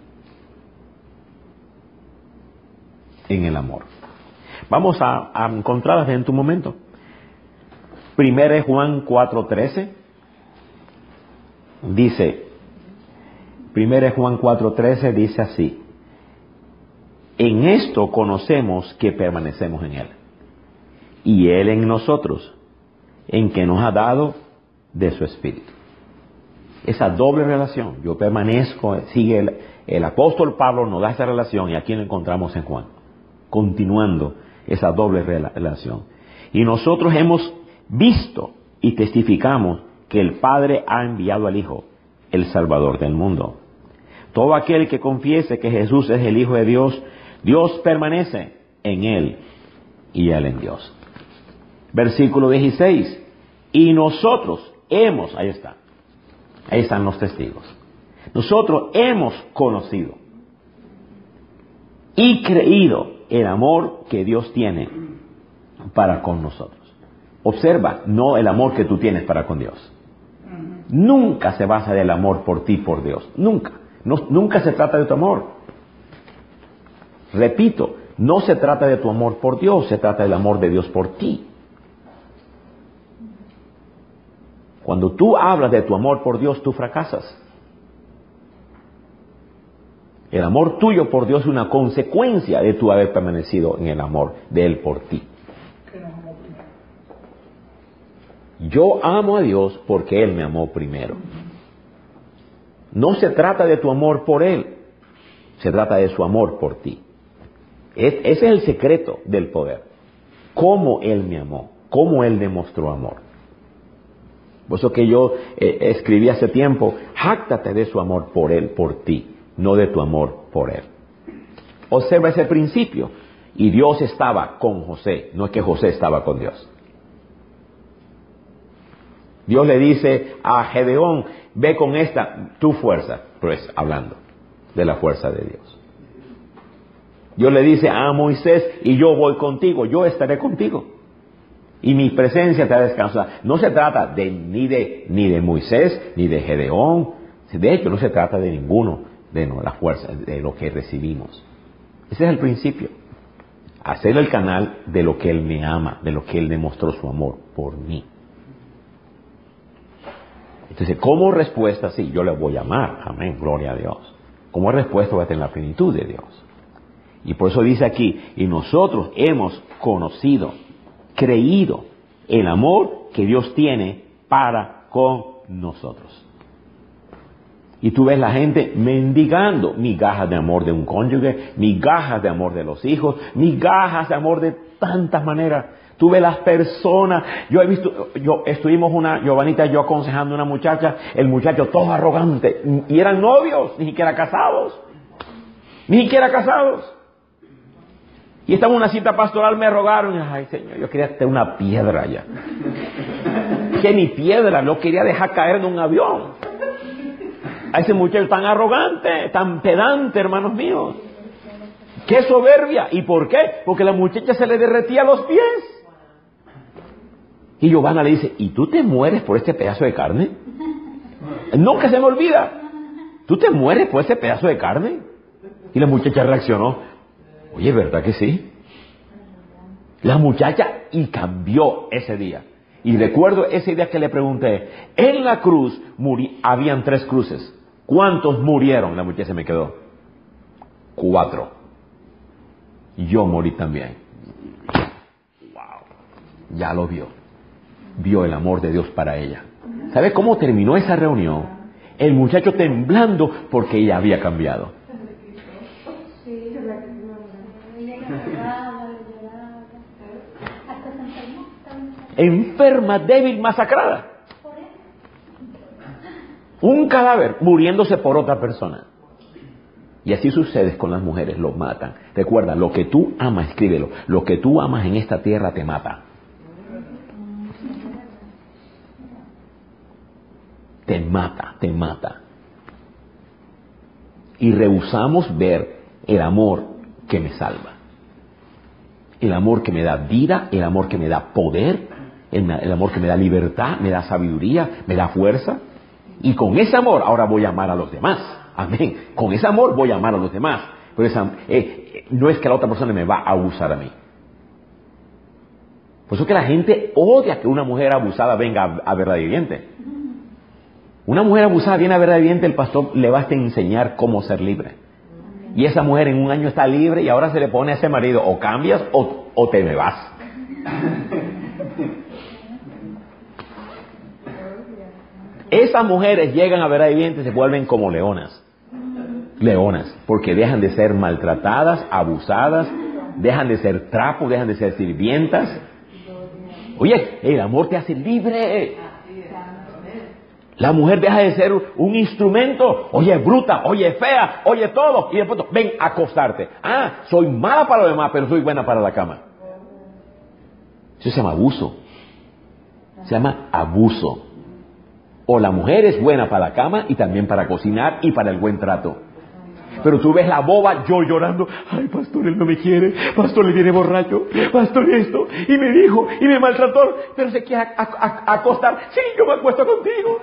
en el amor. Vamos a, a encontrarlas en tu momento. Primera de Juan cuatro trece dice, Primera Juan cuatro trece dice así: en esto conocemos que permanecemos en Él, y Él en nosotros, en que nos ha dado de su Espíritu. Esa doble relación, yo permanezco, sigue el, el apóstol Pablo nos da esa relación, y aquí lo encontramos en Juan, continuando esa doble relación. Y nosotros hemos visto y testificamos que el Padre ha enviado al Hijo, el Salvador del mundo. Todo aquel que confiese que Jesús es el Hijo de Dios, Dios permanece en Él y Él en Dios. Versículo dieciséis. Y nosotros hemos, ahí está, ahí están los testigos. Nosotros hemos conocido y creído el amor que Dios tiene para con nosotros. Observa, no el amor que tú tienes para con Dios. Nunca se basa en el amor por ti, por Dios. Nunca. No, nunca se trata de tu amor. Repito, no se trata de tu amor por Dios, se trata del amor de Dios por ti. Cuando tú hablas de tu amor por Dios, tú fracasas. El amor tuyo por Dios es una consecuencia de tu haber permanecido en el amor de Él por ti. Yo amo a Dios porque Él me amó primero. No se trata de tu amor por Él, se trata de su amor por ti. Es, ese es el secreto del poder. Cómo Él me amó, cómo Él demostró amor. Por eso que yo eh, escribí hace tiempo, jáctate de su amor por Él, por ti, no de tu amor por Él. Observa ese principio. Y Dios estaba con José, no es que José estaba con Dios. Dios le dice a Gedeón, ve con esta, tu fuerza, pues hablando de la fuerza de Dios. Dios le dice a Moisés, y yo voy contigo, yo estaré contigo. Y mi presencia te hará descansar. No se trata de ni de ni de Moisés, ni de Gedeón. De hecho, no se trata de ninguno de no, la fuerza, de lo que recibimos. Ese es el principio. Hacer el canal de lo que Él me ama, de lo que Él demostró su amor por mí. Entonces, como respuesta, sí, yo le voy a amar. Amén, gloria a Dios. Como respuesta voy a tener la plenitud de Dios. Y por eso dice aquí, y nosotros hemos conocido, creído el amor que Dios tiene para con nosotros. Y tú ves la gente mendigando migajas de amor de un cónyuge, migajas de amor de los hijos, migajas de amor de tantas maneras. Tú ves las personas, yo he visto, yo estuvimos una, Giovanita y yo aconsejando a una muchacha, el muchacho todo arrogante, y eran novios, ni siquiera casados, ni siquiera casados. Y estaba en una cita pastoral, me rogaron, y, ay Señor, yo quería tener una piedra ya. Que ni piedra, lo quería dejar caer de un avión. A ese muchacho tan arrogante, tan pedante, hermanos míos. ¡Qué soberbia! ¿Y por qué? Porque la muchacha se le derretía los pies. Y Giovanna le dice, ¿y tú te mueres por este pedazo de carne? Nunca se me olvida. ¿Tú te mueres por este pedazo de carne? Y la muchacha reaccionó, oye, ¿verdad que sí? La muchacha, y cambió ese día. Y recuerdo ese día que le pregunté, en la cruz muri, habían tres cruces. ¿Cuántos murieron? La muchacha se me quedó. Cuatro. Yo morí también. Wow. Ya lo vio. Vio el amor de Dios para ella. ¿Sabe cómo terminó esa reunión? El muchacho temblando porque ella había cambiado. Enferma, débil, masacrada. Un cadáver muriéndose por otra persona. Y así sucede con las mujeres, los matan. Recuerda, lo que tú amas, escríbelo, lo que tú amas en esta tierra te mata. Te mata, te mata. Y rehusamos ver el amor que me salva. El amor que me da vida, el amor que me da poder, el, el amor que me da libertad, me da sabiduría, me da fuerza. Y con ese amor ahora voy a amar a los demás. Amén. Con ese amor voy a amar a los demás. Pero esa, eh, no es que la otra persona me va a abusar a mí. Por eso que la gente odia que una mujer abusada venga a, a verla viviente. Una mujer abusada viene a ver evidente, el pastor le basta enseñar cómo ser libre. Y esa mujer en un año está libre y ahora se le pone a ese marido, o cambias o, o te me vas. Esas mujeres llegan a ver evidente y se vuelven como leonas. Leonas, porque dejan de ser maltratadas, abusadas, dejan de ser trapos, dejan de ser sirvientas. Oye, el amor te hace libre. La mujer deja de ser un instrumento. Oye, bruta, oye, fea, oye, todo. Y después, ven a acostarte. Ah, soy mala para lo demás, pero soy buena para la cama. Eso se llama abuso. Se llama abuso. O la mujer es buena para la cama y también para cocinar y para el buen trato. Pero tú ves la boba, yo llorando, ay, pastor, él no me quiere, pastor, le viene borracho, pastor, esto, y me dijo, y me maltrató, pero se quiere a, a, a acostar, sí, yo me acuesto contigo.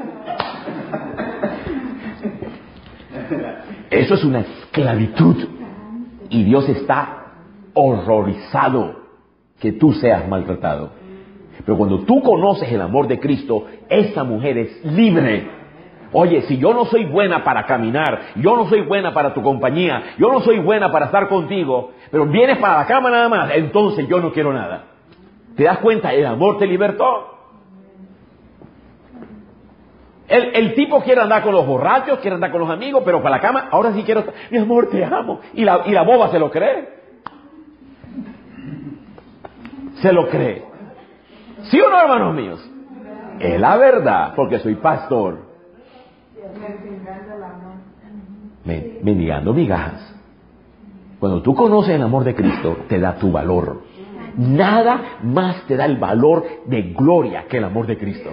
Eso es una esclavitud, y Dios está horrorizado que tú seas maltratado. Pero cuando tú conoces el amor de Cristo, esa mujer es libre. Oye, si yo no soy buena para caminar, yo no soy buena para tu compañía, yo no soy buena para estar contigo, pero vienes para la cama nada más, entonces yo no quiero nada. ¿Te das cuenta? El amor te libertó. El, el tipo quiere andar con los borrachos, quiere andar con los amigos, pero para la cama, ahora sí quiero estar. Mi amor, te amo. Y la, y la boba se lo cree. Se lo cree. ¿Sí o no, hermanos míos? Es la verdad, porque soy pastor. Mendigando migajas. Cuando tú conoces el amor de Cristo, te da tu valor. Nada más te da el valor de gloria que el amor de Cristo.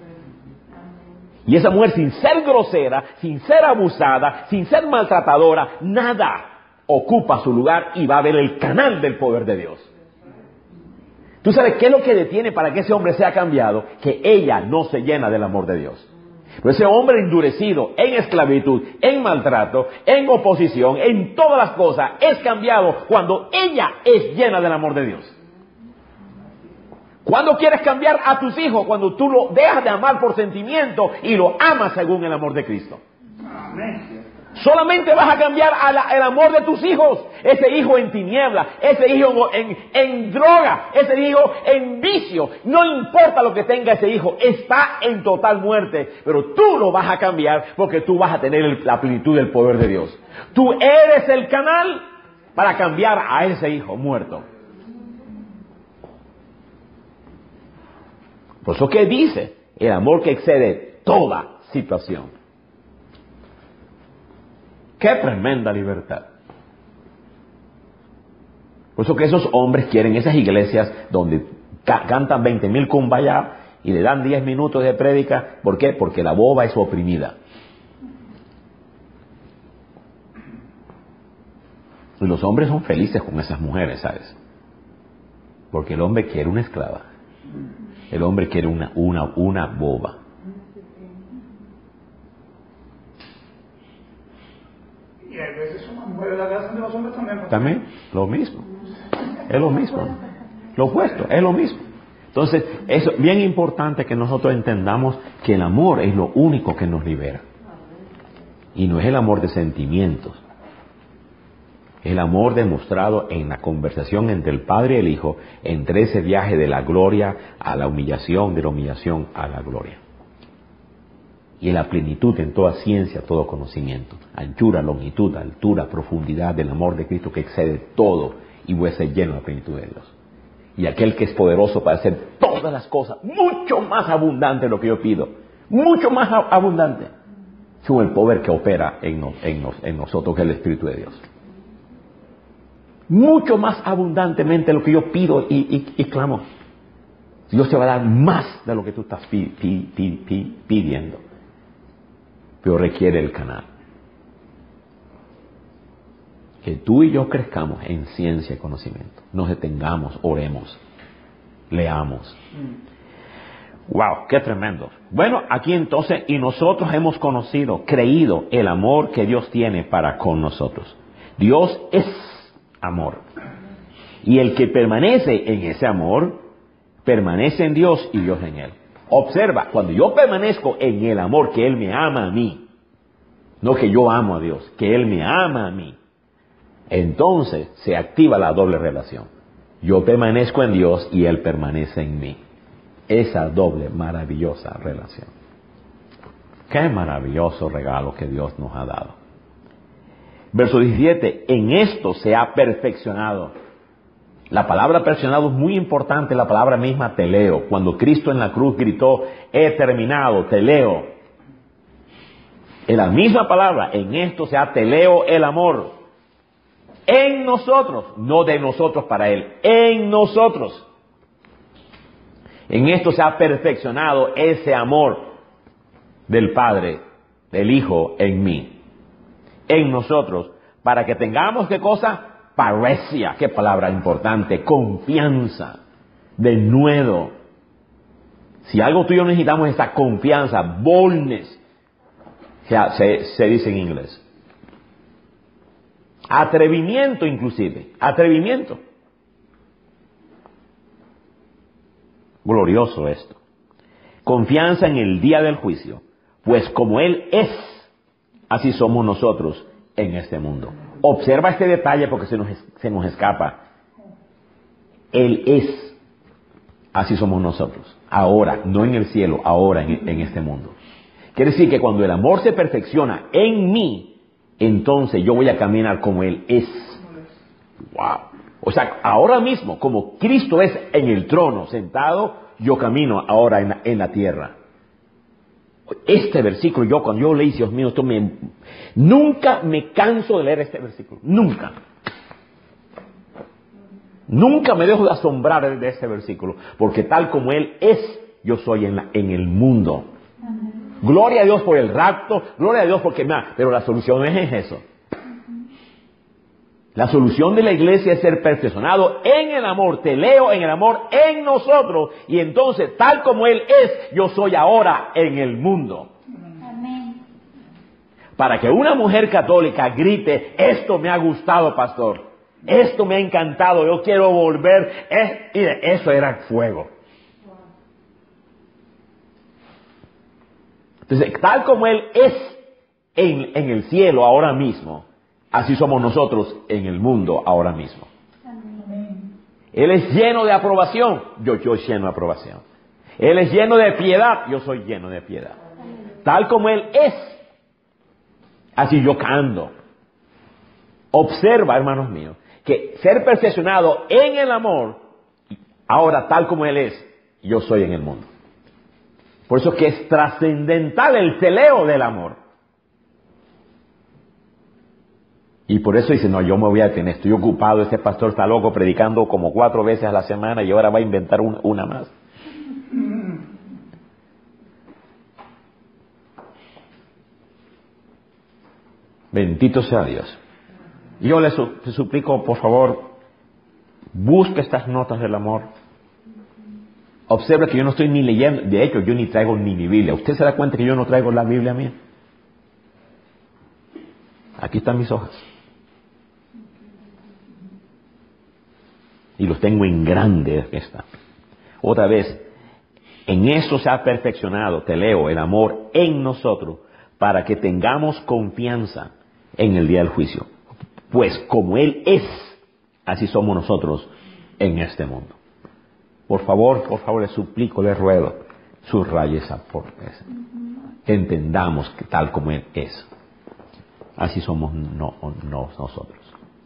Y esa mujer, sin ser grosera, sin ser abusada, sin ser maltratadora, nada ocupa su lugar y va a ver el canal del poder de Dios. ¿Tú sabes qué es lo que detiene para que ese hombre sea cambiado? Que ella no se llena del amor de Dios. Pero ese hombre endurecido, en esclavitud, en maltrato, en oposición, en todas las cosas, es cambiado cuando ella es llena del amor de Dios. ¿Cuándo quieres cambiar a tus hijos? Cuando tú lo dejas de amar por sentimiento y lo amas según el amor de Cristo. Amén. Solamente vas a cambiar a la, el amor de tus hijos. Ese hijo en tiniebla, ese hijo en, en droga, ese hijo en vicio. No importa lo que tenga ese hijo, está en total muerte. Pero tú lo vas a cambiar porque tú vas a tener el, la plenitud del poder de Dios. Tú eres el canal para cambiar a ese hijo muerto. Por eso que dice, el amor que excede toda situación. ¡Qué tremenda libertad! Por eso que esos hombres quieren esas iglesias donde ca- cantan veinte mil kumbaya y le dan diez minutos de prédica. ¿Por qué? Porque la boba es oprimida. Y los hombres son felices con esas mujeres, ¿sabes? Porque el hombre quiere una esclava. El hombre quiere una, una, una boba. Y a veces son las mujeres las que hacen de los hombres también. También, lo mismo. Es lo mismo. Lo opuesto, es lo mismo. Entonces, es bien importante que nosotros entendamos que el amor es lo único que nos libera. Y no es el amor de sentimientos. Es el amor demostrado en la conversación entre el Padre y el Hijo, entre ese viaje de la gloria a la humillación, de la humillación a la gloria. Y en la plenitud en toda ciencia, todo conocimiento. Anchura, longitud, altura, profundidad del amor de Cristo que excede todo y voy a ser lleno de la plenitud de Dios. Y aquel que es poderoso para hacer todas las cosas, mucho más abundante de lo que yo pido, mucho más abundante, según el poder que opera en, nos, en, nos, en nosotros, que es el Espíritu de Dios. Mucho más abundantemente lo que yo pido y, y, y clamo. Dios te va a dar más de lo que tú estás pi, pi, pi, pi, pidiendo. Pero requiere el canal. Que tú y yo crezcamos en ciencia y conocimiento. Nos detengamos, oremos, leamos. ¡Wow! ¡Qué tremendo! Bueno, aquí entonces, y nosotros hemos conocido, creído el amor que Dios tiene para con nosotros. Dios es amor. Y el que permanece en ese amor, permanece en Dios y Dios en él. Observa, cuando yo permanezco en el amor que Él me ama a mí, no que yo amo a Dios, que Él me ama a mí, entonces se activa la doble relación. Yo permanezco en Dios y Él permanece en mí. Esa doble maravillosa relación. Qué maravilloso regalo que Dios nos ha dado. Verso diecisiete, en esto se ha perfeccionado. La palabra perfeccionado es muy importante, la palabra misma teleo. Cuando Cristo en la cruz gritó, he terminado, teleo. En la misma palabra, en esto se ha teleo el amor. En nosotros, no de nosotros para Él, en nosotros. En esto se ha perfeccionado ese amor del Padre, del Hijo en mí. En nosotros, para que tengamos, ¿qué cosa? Parecia, qué palabra importante, confianza, denuedo. Si algo tú y yo necesitamos es esta confianza, boldness, se, se dice en inglés. Atrevimiento inclusive, atrevimiento. Glorioso esto. Confianza en el día del juicio, pues como Él es, así somos nosotros en este mundo. Observa este detalle porque se nos, se nos escapa. Él es, así somos nosotros. Ahora, no en el cielo, ahora en, en este mundo. Quiere decir que cuando el amor se perfecciona en mí, entonces yo voy a caminar como Él es. Wow. O sea, ahora mismo, como Cristo es en el trono sentado, yo camino ahora en la, en la tierra. Este versículo, yo cuando yo leí, Dios mío, esto me, nunca me canso de leer este versículo. Nunca. Nunca me dejo de asombrar de este versículo. Porque tal como Él es, yo soy en, la, en el mundo. Amén. Gloria a Dios por el rapto. Gloria a Dios porque me ha, pero la solución no es eso. La solución de la iglesia es ser perfeccionado en el amor. Te leo en el amor en nosotros. Y entonces, tal como Él es, yo soy ahora en el mundo. Amén. Para que una mujer católica grite, esto me ha gustado, pastor. Esto me ha encantado, yo quiero volver. Es, mire, eso era fuego. Entonces, tal como Él es en, en el cielo ahora mismo, así somos nosotros en el mundo ahora mismo. Amén. Él es lleno de aprobación, yo, yo soy lleno de aprobación. Él es lleno de piedad, yo soy lleno de piedad. Amén. Tal como Él es, así yo canto. Observa, hermanos míos, que ser perfeccionado en el amor, ahora tal como Él es, yo soy en el mundo. Por eso que es trascendental el teleo del amor. Y por eso dice, no, yo me voy a detener, estoy ocupado, este pastor está loco predicando como cuatro veces a la semana y ahora va a inventar una, una más. Bendito sea Dios. Yo le su, te suplico, por favor, busque estas notas del amor. Observe que yo no estoy ni leyendo, de hecho yo ni traigo ni mi Biblia. ¿Usted se da cuenta que yo no traigo la Biblia mía? Aquí están mis hojas. Y los tengo en grande esta. Otra vez, en eso se ha perfeccionado, te leo, el amor en nosotros, para que tengamos confianza en el día del juicio. Pues como Él es, así somos nosotros en este mundo. Por favor, por favor, le suplico, le ruego, subraye esa porteza. Entendamos que tal como Él es, así somos no, no, nosotros.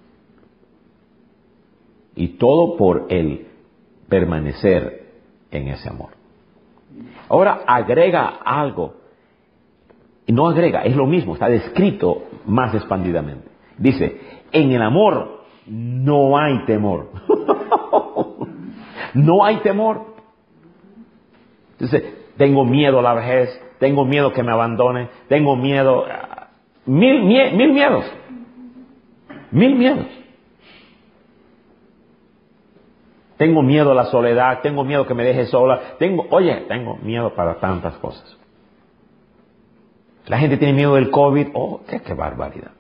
Y todo por el permanecer en ese amor. Ahora agrega algo. No agrega, es lo mismo, está descrito más expandidamente. Dice, en el amor no hay temor. No hay temor. Dice, tengo miedo a la vejez, tengo miedo que me abandone, tengo miedo, mil, mil, mil miedos. Mil miedos. Tengo miedo a la soledad, tengo miedo que me deje sola, tengo, oye, tengo miedo para tantas cosas. La gente tiene miedo del COVID, oh, qué, qué barbaridad.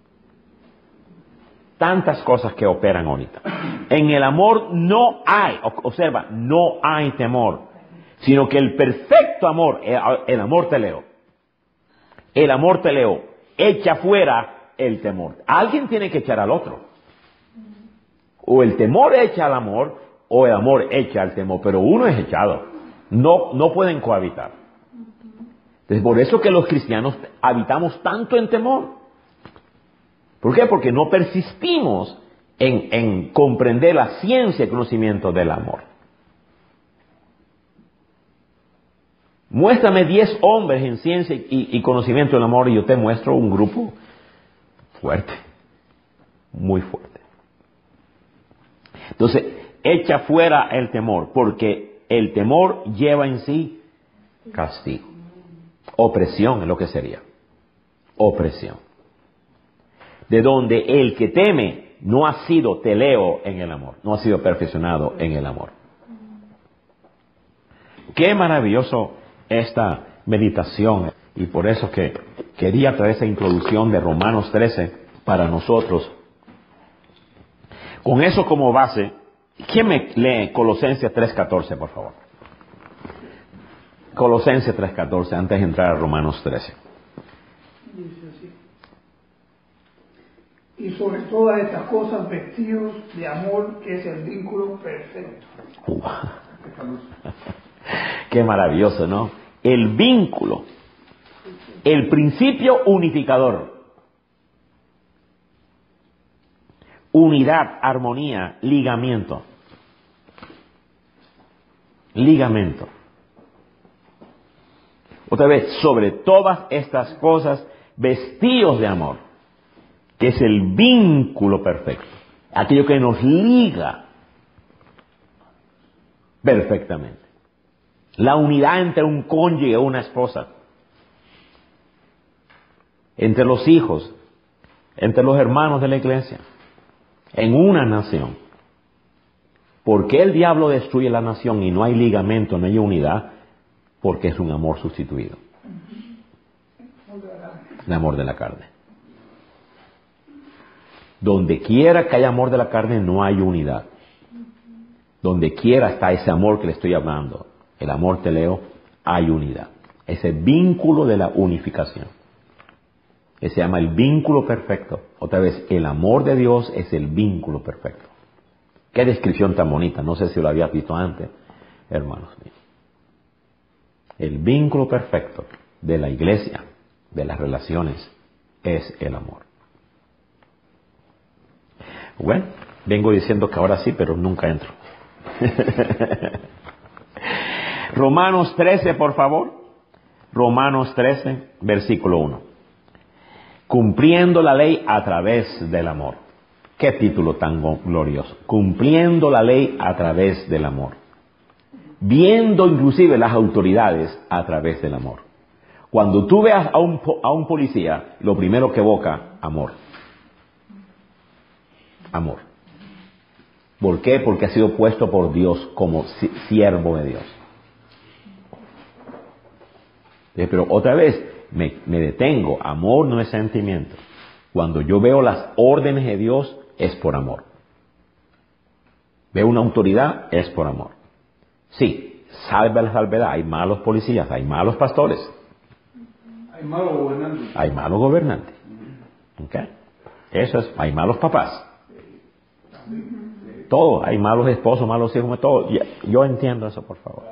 Tantas cosas que operan ahorita. En el amor no hay, observa, no hay temor, sino que el perfecto amor, el amor teleo, el amor teleo, echa fuera el temor. Alguien tiene que echar al otro. O el temor echa al amor, o el amor echa al temor, pero uno es echado. No, no pueden cohabitar. Entonces, por eso que los cristianos habitamos tanto en temor. ¿Por qué? Porque no persistimos en, en comprender la ciencia y conocimiento del amor. Muéstrame diez hombres en ciencia y, y conocimiento del amor y yo te muestro un grupo fuerte, muy fuerte. Entonces, echa fuera el temor, porque el temor lleva en sí castigo. Opresión es lo que sería. Opresión. De donde el que teme no ha sido teleo en el amor, no ha sido perfeccionado en el amor. Qué maravilloso esta meditación, y por eso que quería traer esa introducción de Romanos trece para nosotros. Con eso como base, ¿quién me lee Colosenses tres catorce, por favor? Colosenses tres catorce, antes de entrar a Romanos trece. Dice así. Y sobre todas estas cosas vestidos de amor, que es el vínculo perfecto. Uh. Qué maravilloso, ¿no? El vínculo, el principio unificador. Unidad, armonía, ligamento. Ligamento. Otra vez, sobre todas estas cosas, vestidos de amor, que es el vínculo perfecto. Aquello que nos liga perfectamente. La unidad entre un cónyuge y una esposa. Entre los hijos. Entre los hermanos de la iglesia. En una nación. ¿Por qué el diablo destruye la nación y no hay ligamento, no hay unidad? Porque es un amor sustituido. El amor de la carne. Donde quiera que haya amor de la carne, no hay unidad. Donde quiera está ese amor que le estoy hablando. El amor teleo, hay unidad. Ese vínculo de la unificación. Que se llama el vínculo perfecto. Otra vez, el amor de Dios es el vínculo perfecto. Qué descripción tan bonita. No sé si lo habías visto antes, hermanos míos. El vínculo perfecto de la iglesia, de las relaciones, es el amor. Bueno, vengo diciendo que ahora sí, pero nunca entro. Romanos trece, por favor. Romanos trece, versículo uno. Cumpliendo la ley a través del amor. Qué título tan glorioso. Cumpliendo la ley a través del amor. Viendo inclusive las autoridades a través del amor. Cuando tú veas a un, a un policía, lo primero que evoca, amor. Amor. ¿Por qué? Porque ha sido puesto por Dios como siervo de Dios. Pero otra vez, me, me detengo. Amor no es sentimiento. Cuando yo veo las órdenes de Dios, es por amor. Veo una autoridad, es por amor. Sí, salve la salvedad. Hay malos policías, hay malos pastores. Hay malos gobernantes. Hay malos gobernantes. ¿Okay? Eso es, hay malos papás. Todo, hay malos esposos, malos hijos, todo. Yo entiendo eso, por favor.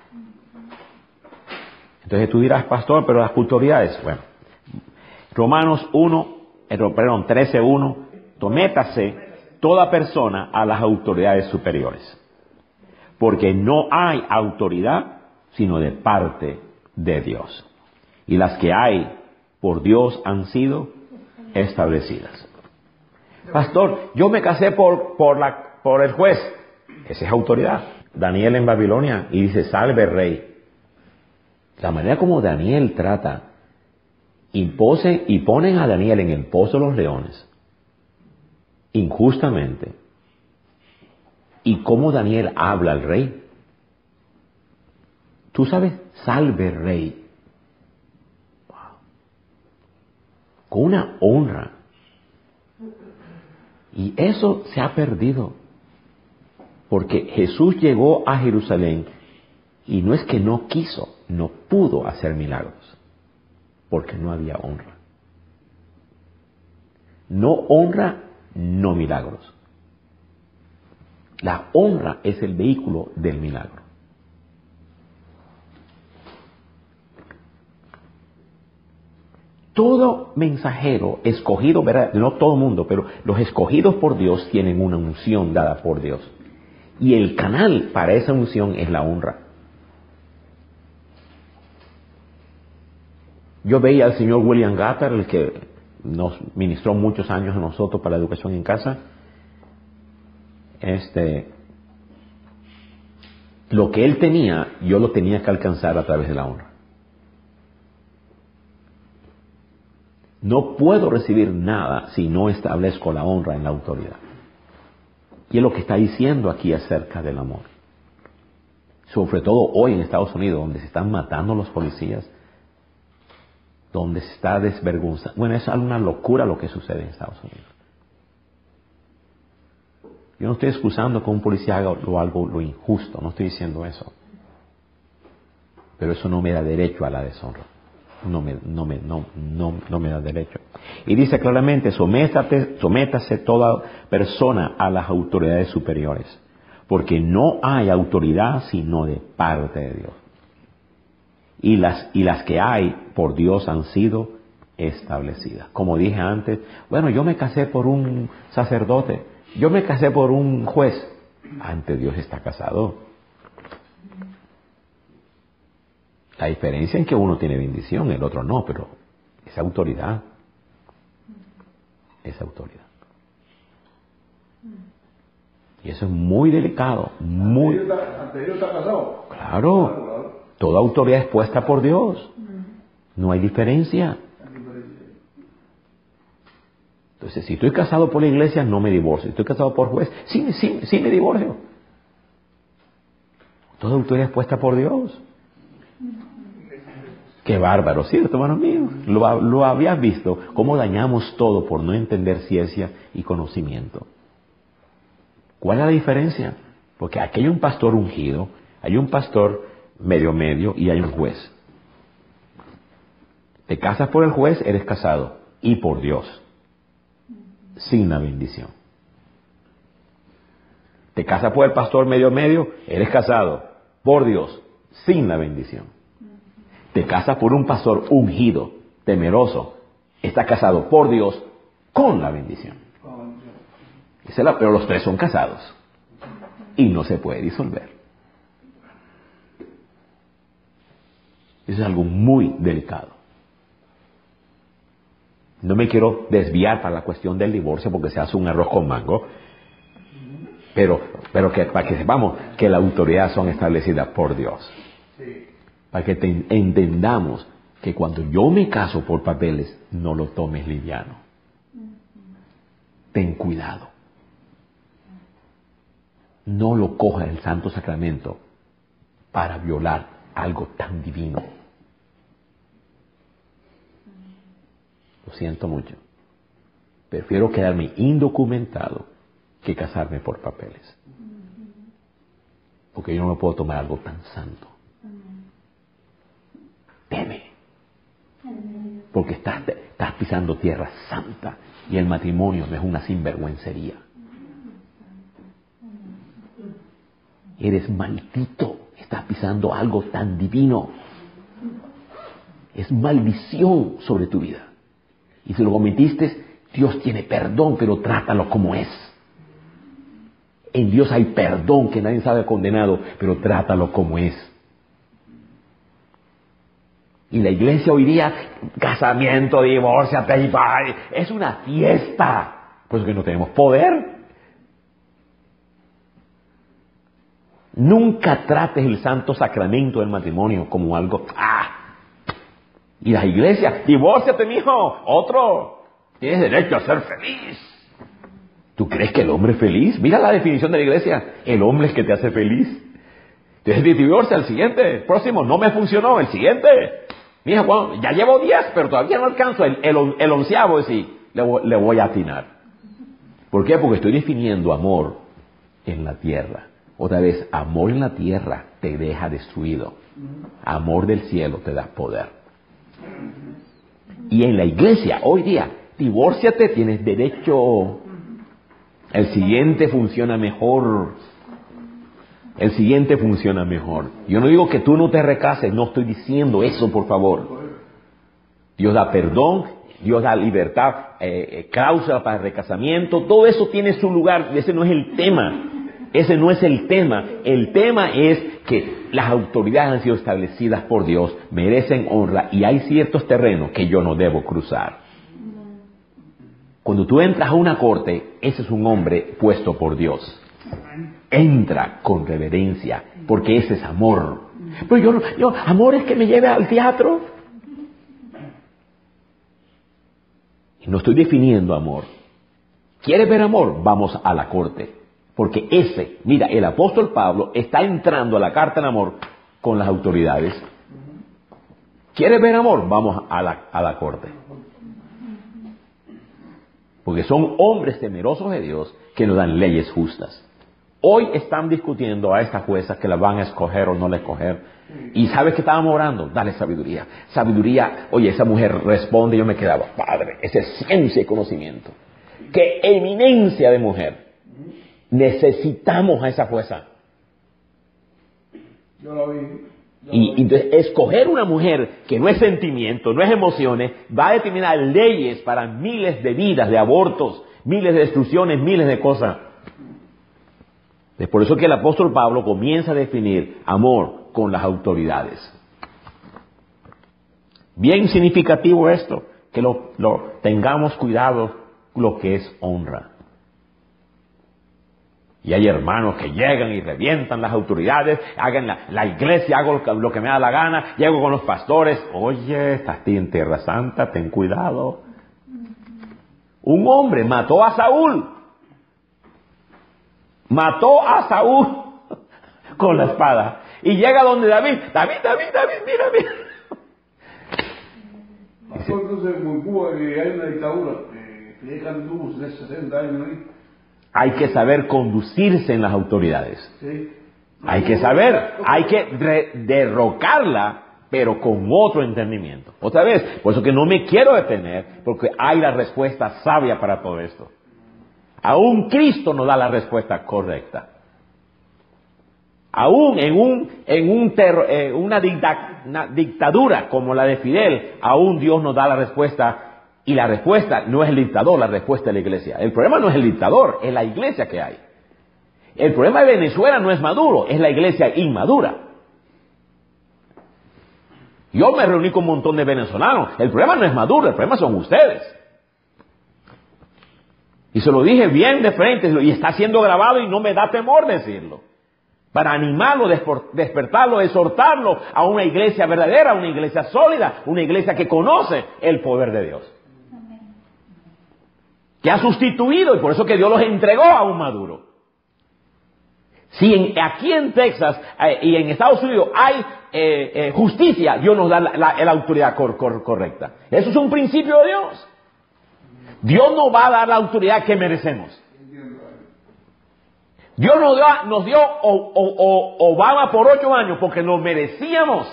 Entonces tú dirás, pastor, pero las autoridades, bueno. Romanos uno, perdón, trece uno, sométase toda persona a las autoridades superiores. Porque no hay autoridad sino de parte de Dios. Y las que hay por Dios han sido establecidas. Pastor, yo me casé por, por, la, por el juez. Esa es autoridad. Daniel en Babilonia y dice, salve rey. La manera como Daniel trata, impose y ponen a Daniel en el pozo de los leones, injustamente. Y cómo Daniel habla al rey. Tú sabes, salve rey. Wow. Con una honra. Y eso se ha perdido. Porque Jesús llegó a Jerusalén Y no es que no quiso, no pudo hacer milagros, porque no había honra. No honra, no milagros. La honra es el vehículo del milagro. Todo mensajero escogido, ¿verdad? No todo el mundo, pero los escogidos por Dios tienen una unción dada por Dios. Y el canal para esa unción es la honra. Yo veía al señor William Gatter, el que nos ministró muchos años a nosotros para la educación en casa. Este, lo que él tenía, yo lo tenía que alcanzar a través de la honra. No puedo recibir nada si no establezco la honra en la autoridad. Y es lo que está diciendo aquí acerca del amor. Sobre todo hoy en Estados Unidos, donde se están matando los policías, donde se está desvergonzando. Bueno, es una locura lo que sucede en Estados Unidos. Yo no estoy excusando que un policía haga lo, algo lo injusto, no estoy diciendo eso. Pero eso no me da derecho a la deshonra. No me, no me, no, no, no me da derecho. Y dice claramente, sométate, sométase toda persona a las autoridades superiores, porque no hay autoridad sino de parte de Dios. Y las, y las que hay por Dios han sido establecidas. Como dije antes, bueno, yo me casé por un sacerdote, yo me casé por un juez. Ante Dios está casado. La diferencia en que uno tiene bendición, el otro no, pero es autoridad. Es autoridad. Y eso es muy delicado, muy... ¿Ante Dios está casado? Claro. Toda autoridad es puesta por Dios. No hay diferencia. Entonces, si estoy casado por la iglesia, no me divorcio. Si estoy casado por juez, sí, sí, sí me divorcio. Toda autoridad es puesta por Dios. Qué bárbaro, ¿sí, hermanos míos? Lo, lo habías visto, cómo dañamos todo por no entender ciencia y conocimiento. ¿Cuál es la diferencia? Porque aquí hay un pastor ungido, hay un pastor medio medio y hay un juez. Te casas por el juez, eres casado, y por Dios, sin la bendición. Te casas por el pastor medio medio, eres casado, por Dios, sin la bendición. Te casas por un pastor ungido, temeroso, está casado por Dios, con la bendición. Esa es la, pero los tres son casados, y no se puede disolver. Eso es algo muy delicado. No me quiero desviar para la cuestión del divorcio porque se hace un arroz con mango, pero, pero que, para que sepamos que las autoridades son establecidas por Dios. Para que te, entendamos que cuando yo me caso por papeles, no lo tomes liviano. Ten cuidado. No lo cojas el Santo Sacramento para violar algo tan divino. Lo siento mucho. Prefiero quedarme indocumentado que casarme por papeles. Porque yo no puedo tomar algo tan santo. Teme. Porque estás, estás pisando tierra santa y el matrimonio no es una sinvergüencería. Eres maldito. Estás pisando algo tan divino. Es maldición sobre tu vida. Y si lo cometiste, Dios tiene perdón, pero trátalo como es. En Dios hay perdón, que nadie sabe condenado, pero trátalo como es. Y la iglesia hoy día, casamiento, divorcio, es una fiesta. Por eso que no tenemos poder. Nunca trates el santo sacramento del matrimonio como algo, ¡ah! Y las iglesias, divórciate, mijo, otro. Tienes derecho a ser feliz. ¿Tú crees que el hombre es feliz? Mira la definición de la iglesia. El hombre es que te hace feliz. Entonces divorcia al siguiente, el próximo, no me funcionó, el siguiente. Mija, bueno, ya llevo diez, pero todavía no alcanzo el, el, el onceavo, es decir, le, le voy a atinar. ¿Por qué? Porque estoy definiendo amor en la tierra. Otra vez, amor en la tierra te deja destruido. Amor del cielo te da poder. Y en la iglesia, hoy día, divórciate, tienes derecho. El siguiente funciona mejor. El siguiente funciona mejor. Yo no digo que tú no te recases, no estoy diciendo eso, por favor. Dios da perdón, Dios da libertad, eh, eh, cláusula para el recasamiento, todo eso tiene su lugar, ese no es el tema. Ese no es el tema. El tema es que las autoridades han sido establecidas por Dios, merecen honra y hay ciertos terrenos que yo no debo cruzar. Cuando tú entras a una corte, ese es un hombre puesto por Dios. Entra con reverencia, porque ese es amor. Pero yo, yo amor es que me lleve al teatro. No estoy definiendo amor. ¿Quieres ver amor? Vamos a la corte. Porque ese, mira, el apóstol Pablo está entrando a la carta de amor con las autoridades. ¿Quieres ver amor? Vamos a la, a la corte. Porque son hombres temerosos de Dios que nos dan leyes justas. Hoy están discutiendo a estas juezas que la van a escoger o no la escoger. Y ¿sabes que estábamos orando? Dale sabiduría. Sabiduría, oye, esa mujer responde y yo me quedaba, Padre, esa es ciencia y conocimiento. ¡Qué eminencia de mujer! Necesitamos a esa jueza. Yo lo vi. Y, y entonces, escoger una mujer que no es sentimiento, no es emociones, va a determinar leyes para miles de vidas, de abortos, miles de destrucciones, miles de cosas. Es por eso que el apóstol Pablo comienza a definir amor con las autoridades. Bien significativo esto, que lo, lo tengamos cuidado lo que es honra. Y hay hermanos que llegan y revientan las autoridades, hagan la, la iglesia, hago lo que, lo que me da la gana, llego con los pastores, oye, estás en Tierra Santa, ten cuidado. Un hombre mató a Saúl, mató a Saúl con la espada, y llega donde David, David, David, David, mira, mira. Pasó entonces en Cuba que hay una dictadura, que llegan tubos de sesenta años ahí. Hay que saber conducirse en las autoridades. Sí. Hay que saber, hay que re- derrocarla, pero con otro entendimiento. Otra vez, por eso que no me quiero detener, porque hay la respuesta sabia para todo esto. Aún Cristo nos da la respuesta correcta. Aún en un, en un terro, eh, una, dicta, una dictadura como la de Fidel, aún Dios nos da la respuesta. Y la respuesta no es el dictador, la respuesta es la iglesia. El problema no es el dictador, es la iglesia que hay. El problema de Venezuela no es Maduro, es la iglesia inmadura. Yo me reuní con un montón de venezolanos. El problema no es Maduro, el problema son ustedes. Y se lo dije bien de frente, y está siendo grabado y no me da temor decirlo. Para animarlo, despertarlo, exhortarlo a una iglesia verdadera, una iglesia sólida, una iglesia que conoce el poder de Dios. Que ha sustituido, y por eso que Dios los entregó a un Maduro. Si en, aquí en Texas eh, y en Estados Unidos hay eh, eh, justicia, Dios nos da la, la, la autoridad cor, cor, correcta. Eso es un principio de Dios. Dios nos va a dar la autoridad que merecemos. Dios nos dio, nos dio o, o, o Obama por ocho años porque lo merecíamos.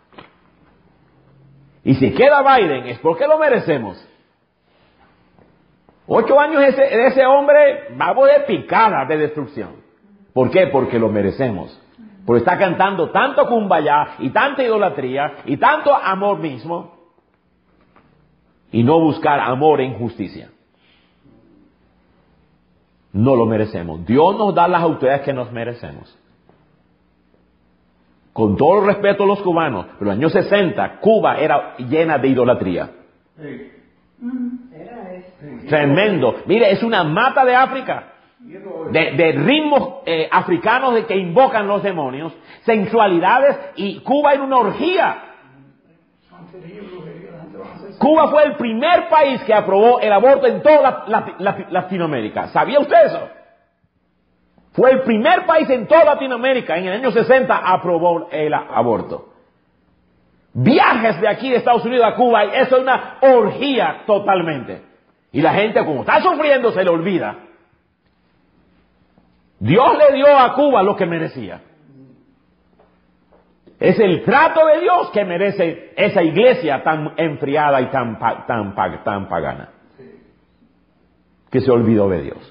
Y si queda Biden es porque lo merecemos. Ocho años ese, de ese hombre, vamos de picada de destrucción. ¿Por qué? Porque lo merecemos. Porque está cantando tanto kumbaya y tanta idolatría y tanto amor mismo y no buscar amor en justicia. No lo merecemos. Dios nos da las autoridades que nos merecemos. Con todo el respeto a los cubanos, pero en los años sesenta Cuba era llena de idolatría. Sí. Era eso. Tremendo. Mire, es una mata de África. De, de ritmos eh, africanos de que invocan los demonios, sensualidades, y Cuba era una orgía. Cuba fue el primer país que aprobó el aborto en toda la, la, la, Latinoamérica. ¿Sabía usted eso? Fue el primer país en toda Latinoamérica, en el año sesenta, aprobó el aborto. Viajes de aquí de Estados Unidos a Cuba, y eso es una orgía totalmente. Y la gente, como está sufriendo, se le olvida. Dios le dio a Cuba lo que merecía. Es el trato de Dios que merece esa iglesia tan enfriada y tan, tan, tan pagana, que se olvidó de Dios.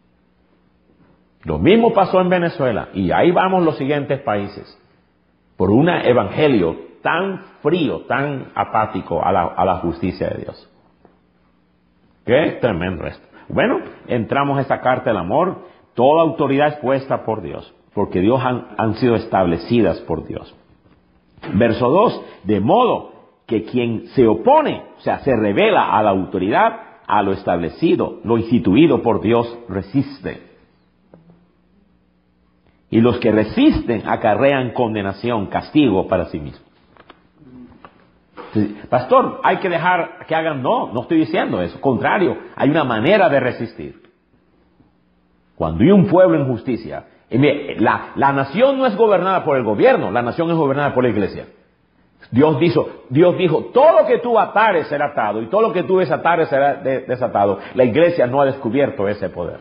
Lo mismo pasó en Venezuela, y ahí vamos los siguientes países, por un evangelio tan frío, tan apático a la, a la justicia de Dios. Qué tremendo esto. Bueno, entramos a esta carta del amor. Toda autoridad es puesta por Dios, porque Dios han, han sido establecidas por Dios. Verso dos, de modo que quien se opone, o sea, se revela a la autoridad, a lo establecido, lo instituido por Dios, resiste. Y los que resisten acarrean condenación, castigo para sí mismos. Pastor, hay que dejar que hagan. No, no estoy diciendo eso. Contrario, hay una manera de resistir. Cuando hay un pueblo en justicia, la, la nación no es gobernada por el gobierno, la nación es gobernada por la iglesia. Dios dijo, Dios dijo, todo lo que tú atares será atado, y todo lo que tú desatares será desatado. La iglesia no ha descubierto ese poder.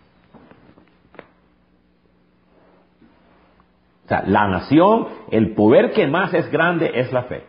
O sea, la nación, el poder que más es grande es la fe.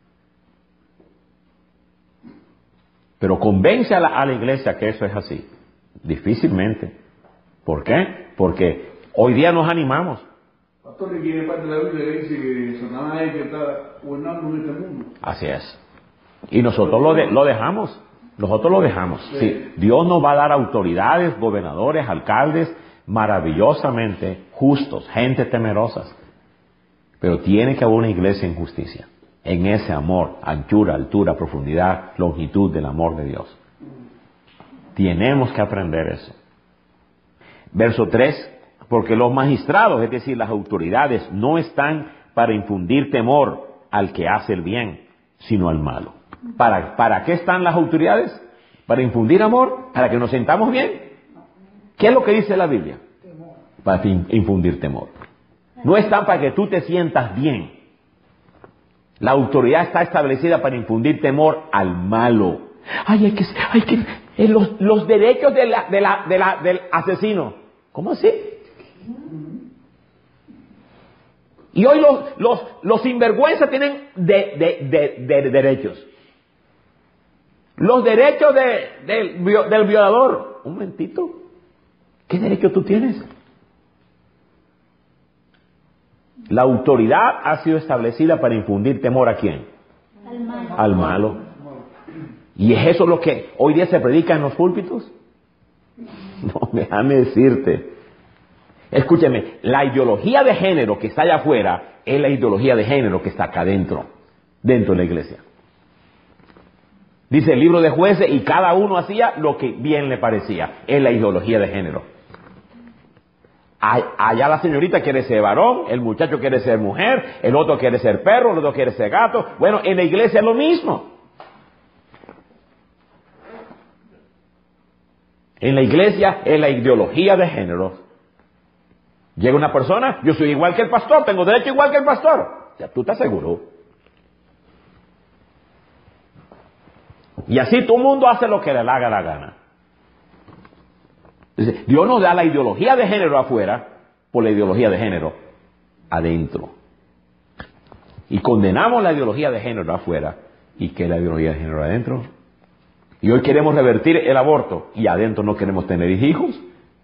Pero convence a la, a la iglesia que eso es así. Difícilmente. ¿Por qué? Porque hoy día nos animamos. Pastor, y tiene parte de la Biblia que dice que Satanás es el que está gobernando en este mundo. Así es. Y nosotros lo, de, lo dejamos. Nosotros lo dejamos. Sí. Sí. Dios nos va a dar autoridades, gobernadores, alcaldes, maravillosamente justos, gente temerosas. Pero tiene que haber una iglesia en justicia, en ese amor, anchura, altura, profundidad, longitud del amor de Dios. Tenemos que aprender eso. Verso tres, porque los magistrados, es decir, las autoridades, no están para infundir temor al que hace el bien, sino al malo. ¿Para, para qué están las autoridades? ¿Para infundir amor? ¿Para que nos sintamos bien? ¿Qué es lo que dice la Biblia? Para infundir temor. No están para que tú te sientas bien. La autoridad está establecida para infundir temor al malo. Ay, hay que, hay que, eh, los, los derechos de la, de la, de la, del asesino. ¿Cómo así? Y hoy los, los, los sinvergüenzas tienen de, de, de, de, de derechos. Los derechos de, de, del violador. Un momentito. ¿Qué derecho tú tienes? La autoridad ha sido establecida para infundir temor ¿a quién? Al malo. Al malo. ¿Y es eso lo que hoy día se predica en los púlpitos? No, déjame decirte. Escúchame, la ideología de género que está allá afuera es la ideología de género que está acá dentro, dentro de la iglesia. Dice el libro de Jueces, y cada uno hacía lo que bien le parecía. Es la ideología de género. Allá la señorita quiere ser varón, el muchacho quiere ser mujer, el otro quiere ser perro, el otro quiere ser gato. Bueno, en la iglesia es lo mismo. En la iglesia es la ideología de género. Llega una persona, yo soy igual que el pastor, tengo derecho igual que el pastor. Ya tú estás seguro. Y así todo el mundo hace lo que le haga la gana. Dios nos da la ideología de género afuera por la ideología de género adentro. Y condenamos la ideología de género afuera. ¿Y qué es la ideología de género adentro? Y hoy queremos revertir el aborto y adentro no queremos tener hijos.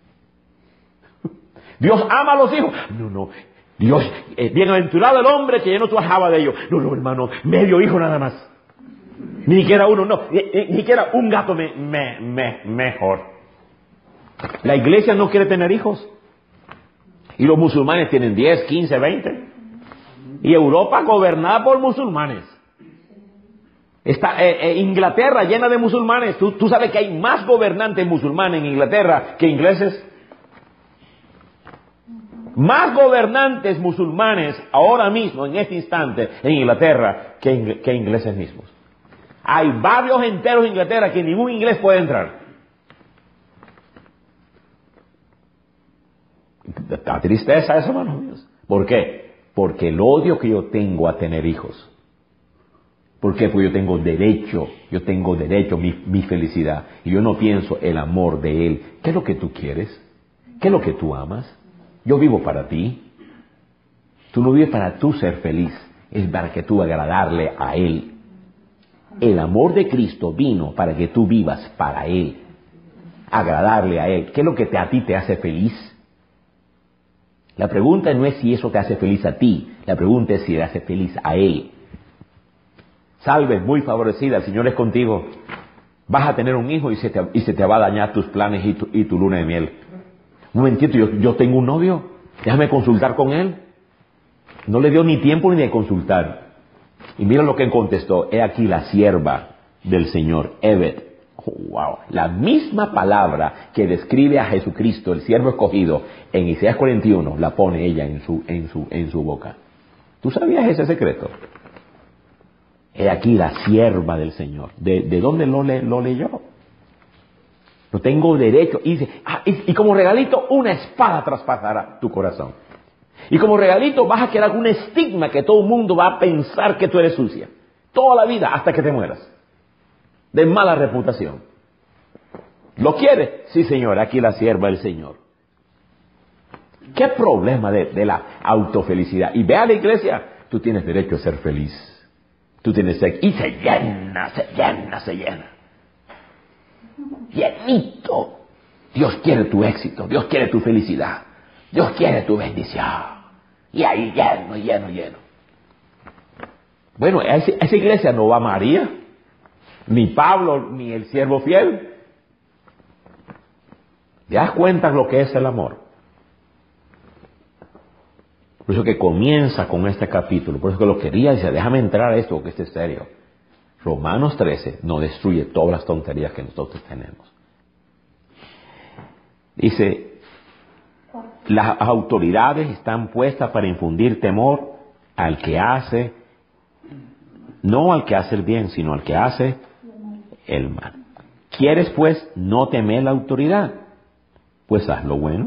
Dios ama a los hijos. No, no. Dios, eh, bienaventurado el hombre que ya no trabajaba de ellos. No, no, hermano, medio hijo nada más. Ni siquiera uno, no. Ni, ni, ni siquiera un gato me, me, me, mejor. La iglesia no quiere tener hijos. Y los musulmanes tienen diez, quince, veinte. Y Europa gobernada por musulmanes. Está eh, eh, Inglaterra llena de musulmanes. ¿Tú, tú sabes que hay más gobernantes musulmanes en Inglaterra que ingleses. Más gobernantes musulmanes ahora mismo, en este instante, en Inglaterra, que, ing que ingleses mismos. Hay barrios enteros en Inglaterra que ningún inglés puede entrar. Da tristeza eso, hermanos míos. ¿Por qué? Porque el odio que yo tengo a tener hijos. ¿Por qué? Porque yo tengo derecho, yo tengo derecho, mi, mi felicidad. Y yo no pienso el amor de él. ¿Qué es lo que tú quieres? ¿Qué es lo que tú amas? Yo vivo para ti. Tú no vives para tú ser feliz, es para que tú agradarle a Él. El amor de Cristo vino para que tú vivas para Él, agradarle a Él. ¿Qué es lo que te, a ti te hace feliz? La pregunta no es si eso te hace feliz a ti, la pregunta es si le hace feliz a Él. Salve, muy favorecida, el Señor es contigo. Vas a tener un hijo y se te, y se te va a dañar tus planes y tu, y tu luna de miel. Un momentito, yo, yo tengo un novio, déjame consultar con él. No le dio ni tiempo ni de consultar. Y mira lo que contestó. He aquí la sierva del Señor, Evet. Oh, wow. La misma palabra que describe a Jesucristo, el siervo escogido, en Isaías cuarenta y uno, la pone ella en su, en su, en su boca. ¿Tú sabías ese secreto? He aquí la sierva del Señor. ¿De, de dónde lo, le, lo leyó? No tengo derecho. Y dice, ah, y, y como regalito, una espada traspasará tu corazón. Y como regalito vas a quedar con un estigma que todo el mundo va a pensar que tú eres sucia. Toda la vida hasta que te mueras. De mala reputación. ¿Lo quieres? Sí, Señor, aquí la sierva del Señor. ¿Qué problema de, de la autofelicidad? Y ve a la iglesia, tú tienes derecho a ser feliz. Tú tienes que... Y se llena, se llena, se llena. Llenito. Dios quiere tu éxito, Dios quiere tu felicidad. Dios quiere tu bendición. Y ahí lleno, lleno, lleno. Bueno, a, ese, a esa iglesia no va María, ni Pablo, ni el siervo fiel. ¿Te das cuenta lo que es el amor? Por eso que comienza con este capítulo. Por eso que lo quería decir, déjame entrar a esto, porque este es serio. Romanos trece no destruye todas las tonterías que nosotros tenemos. Dice... Las autoridades están puestas para infundir temor al que hace, no al que hace el bien, sino al que hace el mal. ¿Quieres pues no temer la autoridad? Pues haz lo bueno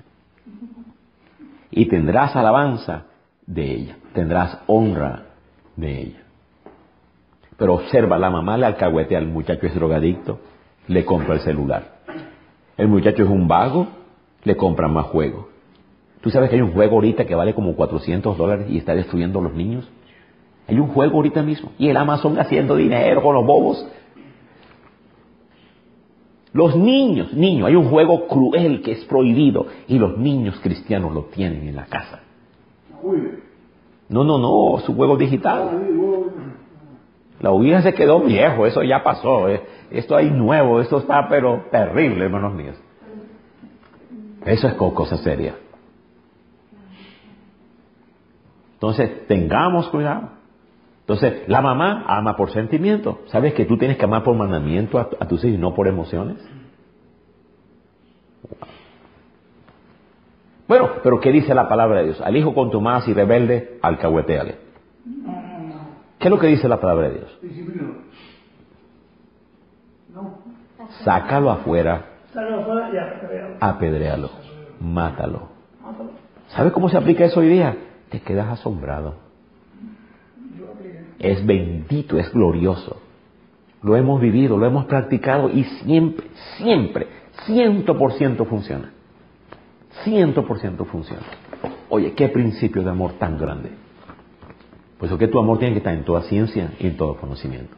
y tendrás alabanza de ella, tendrás honra de ella. Pero observa, la mamá le alcahuetea al muchacho, es drogadicto, le compra el celular. El muchacho es un vago, le compran más juegos. ¿Tú sabes que hay un juego ahorita que vale como cuatrocientos dólares y está destruyendo a los niños? Hay un juego ahorita mismo. Y el Amazon haciendo dinero con los bobos. Los niños, niños, hay un juego cruel que es prohibido y los niños cristianos lo tienen en la casa. No, no, no, su juego digital. La Ouija se quedó viejo, eso ya pasó. Eh. Esto hay nuevo, esto está pero terrible, hermanos míos. Eso es cosa seria. Entonces, tengamos cuidado. Entonces, la mamá ama por sentimiento. ¿Sabes que tú tienes que amar por mandamiento a, a tus hijos y no por emociones? Bueno, pero ¿qué dice la palabra de Dios? Al hijo contumaz y rebelde, alcahuetéale. ¿Qué es lo que dice la palabra de Dios? Sácalo afuera, apedréalo, mátalo. ¿Sabes cómo se aplica eso hoy día? Te quedas asombrado. Es bendito, es glorioso. Lo hemos vivido, lo hemos practicado y siempre, siempre, ciento por ciento funciona. Ciento por ciento funciona. Oye, qué principio de amor tan grande. Por eso que tu amor tiene que estar en toda ciencia y en todo conocimiento.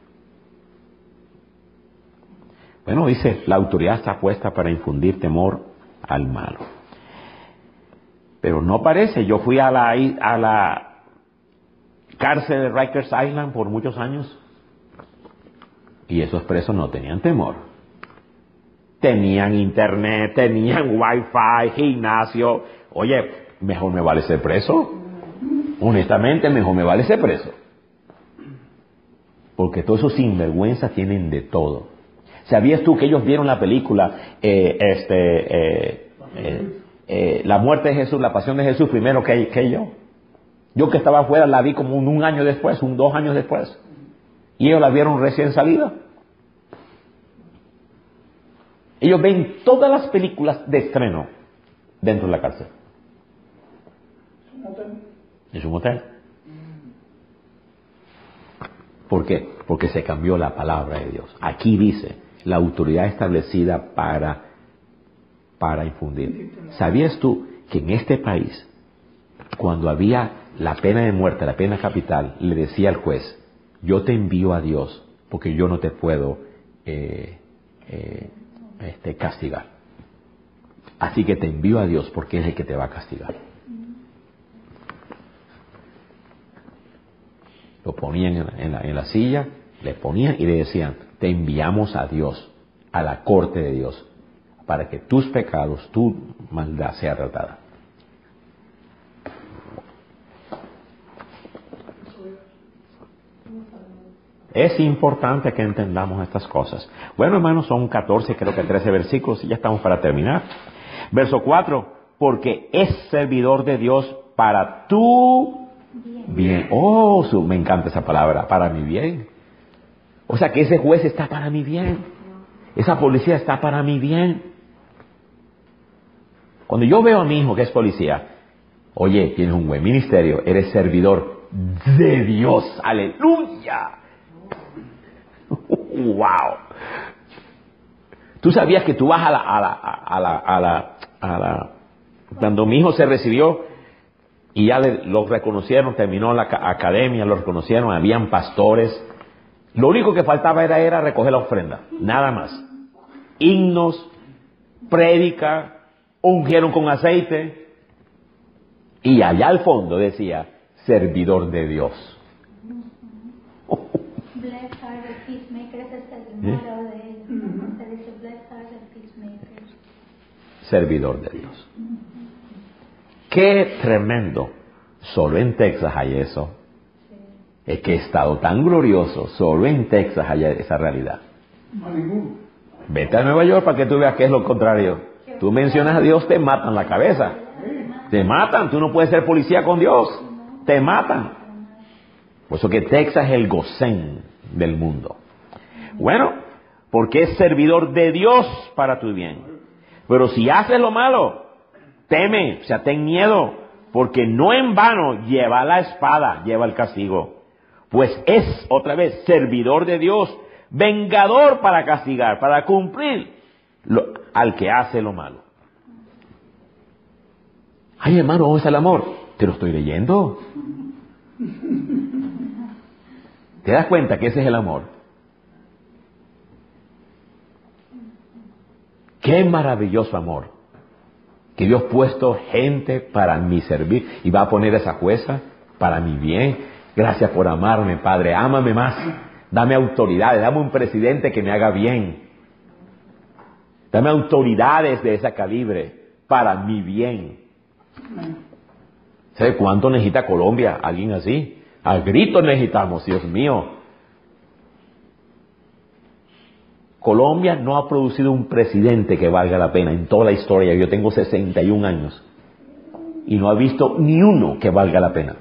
Bueno, dice, la autoridad está puesta para infundir temor al malo. Pero no parece. Yo fui a la, a la cárcel de Rikers Island por muchos años y esos presos no tenían temor. Tenían internet, tenían wifi, gimnasio. Oye, mejor me vale ser preso. Honestamente, mejor me vale ser preso. Porque todos esos sinvergüenzas tienen de todo. ¿Sabías tú que ellos vieron la película eh, este, eh, eh, eh, La muerte de Jesús, la pasión de Jesús primero que, que yo? Yo que estaba afuera la vi como un, un año después, un dos años después. Y ellos la vieron recién salida. Ellos ven todas las películas de estreno dentro de la cárcel. ¿Es un hotel? Es un hotel. ¿Por qué? Porque se cambió la palabra de Dios. Aquí dice, la autoridad establecida para, para infundir. ¿Sabías tú que en este país, cuando había la pena de muerte, la pena capital, le decía al juez, yo te envío a Dios porque yo no te puedo eh, eh, este, castigar. Así que te envío a Dios porque es el que te va a castigar. Lo ponían en la, en la, en la silla, le ponían y le decían, te enviamos a Dios, a la corte de Dios, para que tus pecados, tu maldad sea tratada. Es importante que entendamos estas cosas. Bueno, hermanos, son catorce, creo que trece versículos y ya estamos para terminar. Verso cuatro, porque es servidor de Dios para tu bien. Oh, su, me encanta esa palabra, para mi bien. O sea que ese juez está para mi bien. Esa policía está para mi bien. Cuando yo veo a mi hijo que es policía, oye, tienes un buen ministerio, eres servidor de Dios. Aleluya. Wow. Tú sabías que tú vas a la, a la, a la, a la, a la, cuando mi hijo se recibió y ya le, lo reconocieron, terminó la academia, lo reconocieron, habían pastores. Lo único que faltaba era, era recoger la ofrenda, nada más. Himnos, prédica, ungieron con aceite y allá al fondo decía, servidor de Dios. Blessed are the peacemakers, es el motto de ellos. Se dice, blessed are the peacemakers. Servidor de Dios. Qué tremendo. Solo en Texas hay eso. Es que he estado tan glorioso. Solo en Texas hay esa realidad. Vete a Nueva York para que tú veas que es lo contrario. Tú mencionas a Dios, te matan la cabeza. Te matan. Tú no puedes ser policía con Dios. Te matan. Por eso que Texas es el Gosén del mundo. Bueno, porque es servidor de Dios para tu bien. Pero si haces lo malo, teme, o sea, ten miedo, porque no en vano lleva la espada, lleva el castigo. Pues es, otra vez, servidor de Dios, vengador para castigar, para cumplir lo, al que hace lo malo. Ay, hermano, ¿dónde está el amor? Te lo estoy leyendo. ¿Te das cuenta que ese es el amor? Qué maravilloso amor. Que Dios ha puesto gente para mi servir y va a poner esa jueza para mi bien. Gracias por amarme, Padre. Ámame más. Dame autoridades. Dame un presidente que me haga bien. Dame autoridades de ese calibre para mi bien. ¿Sabe cuánto necesita Colombia? Alguien así. A gritos necesitamos, Dios mío. Colombia no ha producido un presidente que valga la pena en toda la historia. Yo tengo sesenta y un años y no ha visto ni uno que valga la pena.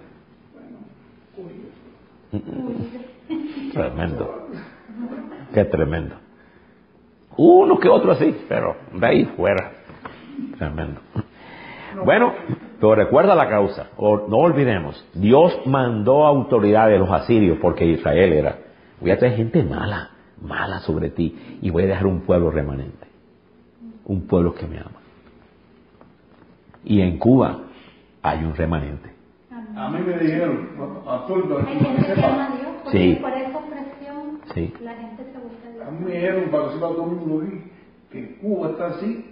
Tremendo. Qué tremendo. Uno que otro así, pero de ahí fuera. Tremendo. Bueno, pero recuerda la causa, o no olvidemos, Dios mandó autoridad de los asirios porque Israel era, voy a traer gente mala, mala sobre ti, y voy a dejar un pueblo remanente, un pueblo que me ama. Y en Cuba hay un remanente. A mí me dijeron, a todo Hay gente que ama a Dios, porque Sí. por esa presión Sí. la gente se busca a Dios. A mí me dijeron, para que sepa todo el mundo aquí, que Cuba está así,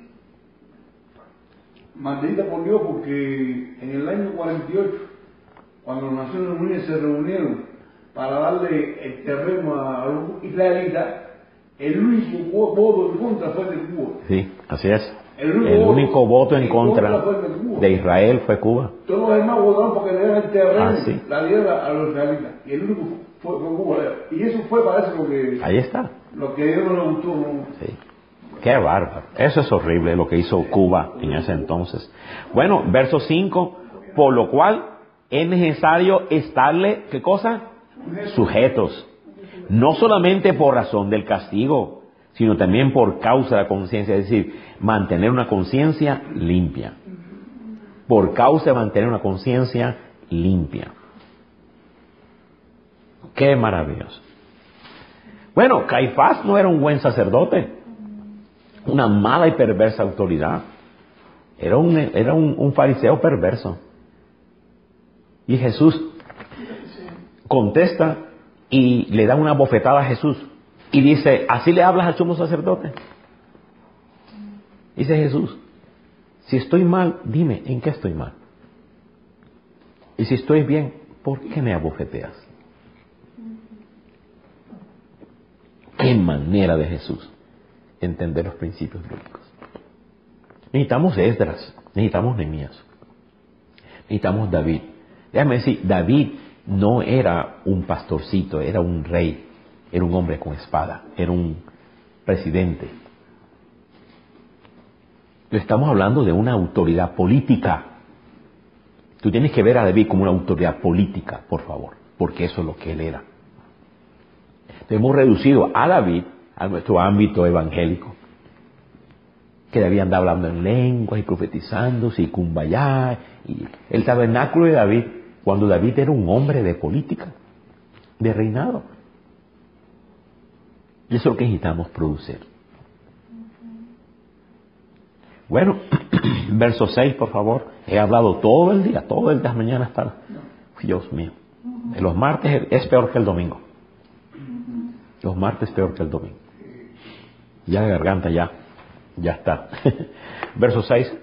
maldita por Dios, porque en el año cuarenta y ocho, cuando las Naciones Unidas se reunieron para darle el terreno a los israelitas, el único voto en contra fue de Cuba. Sí, así es. El único, El voto, único voto en contra fue de, Cuba. de Israel fue Cuba. Todos los demás votaron porque le dieran el terreno, Ah, sí. la tierra a los israelitas. Y el único fue, fue Cuba. Y eso fue, parece, lo que, Ahí está. lo que a Dios no le gustó. ¿No? Sí. Qué bárbaro. Eso es horrible lo que hizo Cuba en ese entonces. Bueno, verso cinco. Por lo cual es necesario estarle, ¿qué cosa? Sujetos. No solamente por razón del castigo, sino también por causa de la conciencia. Es decir, mantener una conciencia limpia. Por causa de mantener una conciencia limpia. Qué maravilloso. Bueno, Caifás no era un buen sacerdote. Una mala y perversa autoridad. Era un, era un, un fariseo perverso. Y Jesús contesta y le da una bofetada a Jesús. Y dice, ¿así le hablas al sumo sacerdote? Dice Jesús, si estoy mal, dime, ¿en qué estoy mal? Y si estoy bien, ¿por qué me abofeteas? Qué manera de Jesús entender los principios bíblicos. Necesitamos Esdras, necesitamos Nehemías, necesitamos David. Déjame decir, David no era un pastorcito, era un rey, era un hombre con espada, era un presidente. Estamos hablando de una autoridad política. Tú tienes que ver a David como una autoridad política, por favor, porque eso es lo que él era. Entonces, hemos reducido a David a nuestro ámbito evangélico, que David andaba hablando en lenguas y profetizando, y cumbayá, y el tabernáculo de David, cuando David era un hombre de política, de reinado. Y eso es lo que necesitamos producir. Bueno, verso seis, por favor. He hablado todo el día, todo el día, mañana hasta... Dios mío. Los martes es peor que el domingo. Los martes es peor que el domingo. Ya la garganta ya, ya está. Verso seis.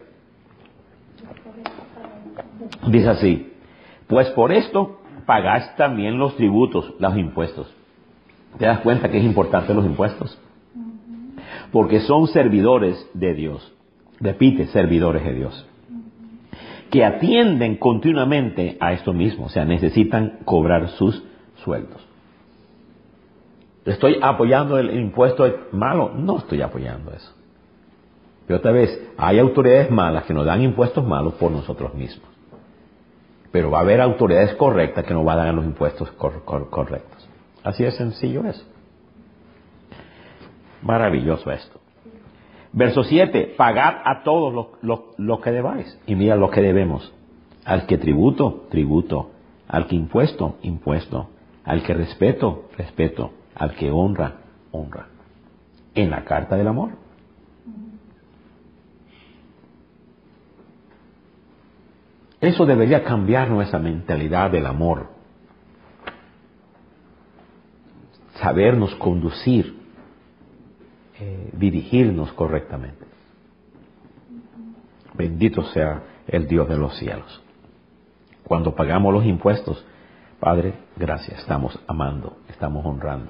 Dice así. Pues por esto pagáis también los tributos, los impuestos. ¿Te das cuenta que es importante los impuestos? Porque son servidores de Dios. Repite, servidores de Dios. Que atienden continuamente a esto mismo. O sea, necesitan cobrar sus sueldos. ¿Estoy apoyando el impuesto malo? No estoy apoyando eso. Pero otra vez, hay autoridades malas que nos dan impuestos malos por nosotros mismos. Pero va a haber autoridades correctas que nos van a dar los impuestos cor- cor- correctos. Así de sencillo es. Maravilloso esto. Verso siete. Pagad a todos lo, lo, lo que debáis. Y mira lo que debemos. Al que tributo, tributo. Al que impuesto, impuesto. Al que respeto, respeto. Al que honra, honra. En la carta del amor. Eso debería cambiar nuestra mentalidad del amor. Sabernos conducir, eh, dirigirnos correctamente. Bendito sea el Dios de los cielos. Cuando pagamos los impuestos, Padre, gracias, estamos amando, estamos honrando.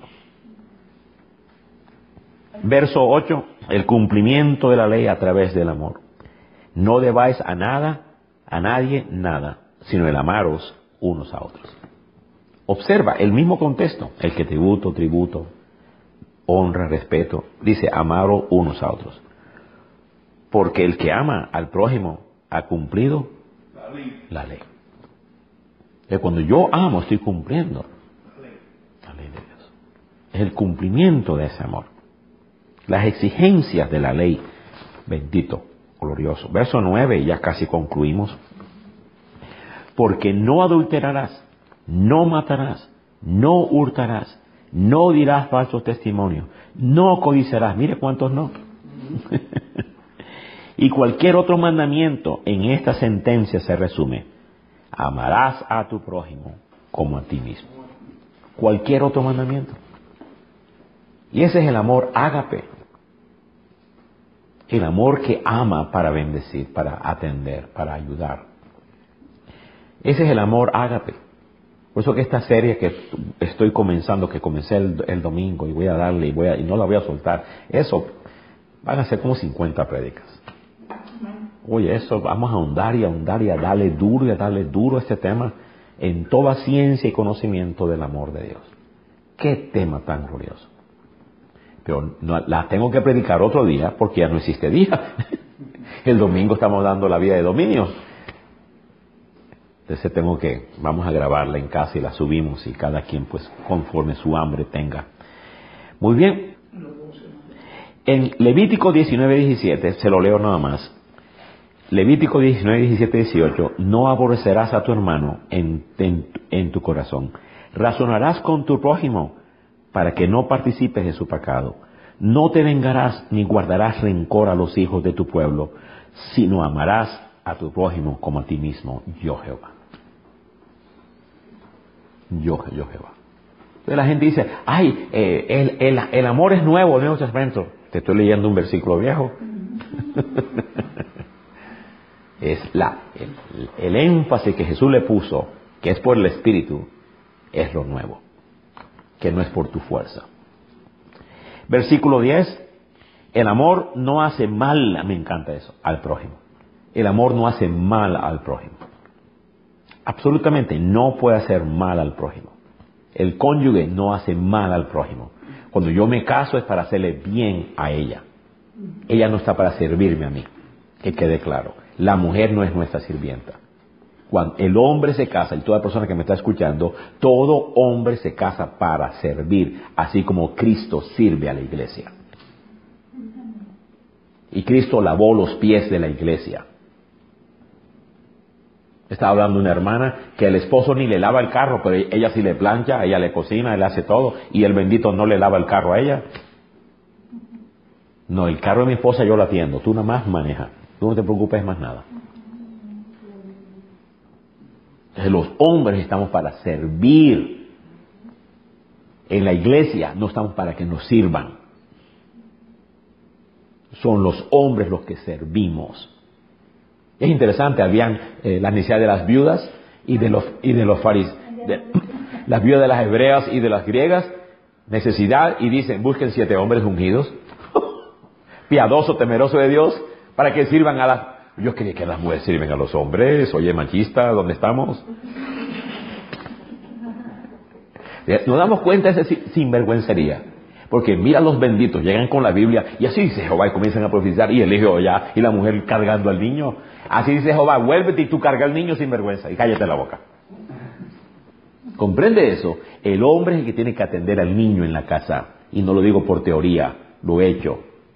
Verso ocho, el cumplimiento de la ley a través del amor. No debáis a nada, a nadie nada, sino el amaros unos a otros. Observa el mismo contexto, el que tributo, tributo, honra, respeto, dice amaros unos a otros. Porque el que ama al prójimo ha cumplido la ley. La ley. Que cuando yo amo estoy cumpliendo la ley. La ley de Dios. Es el cumplimiento de ese amor. Las exigencias de la ley. Bendito, glorioso. Verso nueve, y ya casi concluimos. Porque no adulterarás, no matarás, no hurtarás, no dirás falsos testimonios, no codiciarás. Mire cuántos no. Y cualquier otro mandamiento en esta sentencia se resume. Amarás a tu prójimo como a ti mismo. Cualquier otro mandamiento. Y ese es el amor ágape. El amor que ama para bendecir, para atender, para ayudar. Ese es el amor ágape. Por eso que esta serie que estoy comenzando, que comencé el, el domingo y voy a darle y, voy a, y no la voy a soltar, eso van a ser como cincuenta prédicas. Oye, eso vamos a ahondar y ahondar y a darle duro y a darle duro a este tema en toda ciencia y conocimiento del amor de Dios. Qué tema tan glorioso. Pero no, la tengo que predicar otro día porque ya no existe día. El domingo estamos dando la vida de dominio. Entonces tengo que, vamos a grabarla en casa y la subimos y cada quien pues conforme su hambre tenga. Muy bien. En Levítico diecinueve diecisiete, se lo leo nada más. Levítico diecinueve diecisiete dieciocho, no aborrecerás a tu hermano en, en, en tu corazón. Razonarás con tu prójimo para que no participes de su pecado. No te vengarás ni guardarás rencor a los hijos de tu pueblo, sino amarás a tu prójimo como a ti mismo, yo Jehová. Yo, yo Jehová. Entonces la gente dice, ay, eh, el, el, el amor es nuevo, el Nuevo Testamento. Te estoy leyendo un versículo viejo. Es la, el, el énfasis que Jesús le puso, que es por el Espíritu, es lo nuevo, que no es por tu fuerza. Versículo diez, el amor no hace mal, me encanta eso, al prójimo. El amor no hace mal al prójimo. Absolutamente no puede hacer mal al prójimo. El cónyuge no hace mal al prójimo. Cuando yo me caso es para hacerle bien a ella. Ella no está para servirme a mí, que quede claro. La mujer no es nuestra sirvienta. Cuando el hombre se casa, y toda persona que me está escuchando, todo hombre se casa para servir, así como Cristo sirve a la iglesia. Y Cristo lavó los pies de la iglesia. Estaba hablando una hermana que el esposo ni le lava el carro, pero ella sí le plancha, ella le cocina, él hace todo, y el bendito no le lava el carro a ella. No, el carro de mi esposa yo lo atiendo, tú nada más manejas, tú no te preocupes más nada. Entonces los hombres estamos para servir. En la iglesia no estamos para que nos sirvan. Son los hombres los que servimos. Es interesante, habían eh, la necesidad de las viudas y de los y de los fariseos, las viudas de las hebreas y de las griegas, necesidad, y dicen, busquen siete hombres ungidos, piadoso, temeroso de Dios, para que sirvan a las... Yo quería que las mujeres sirven a los hombres. Oye, machista, ¿dónde estamos? Nos damos cuenta de esa sinvergüencería. Porque mira los benditos, llegan con la Biblia, y así dice Jehová, y comienzan a profetizar, y el hijo ya, y la mujer cargando al niño. Así dice Jehová, vuélvete y tú carga al niño sin vergüenza, y cállate la boca. ¿Comprende eso? El hombre es el que tiene que atender al niño en la casa, y no lo digo por teoría, lo he hecho.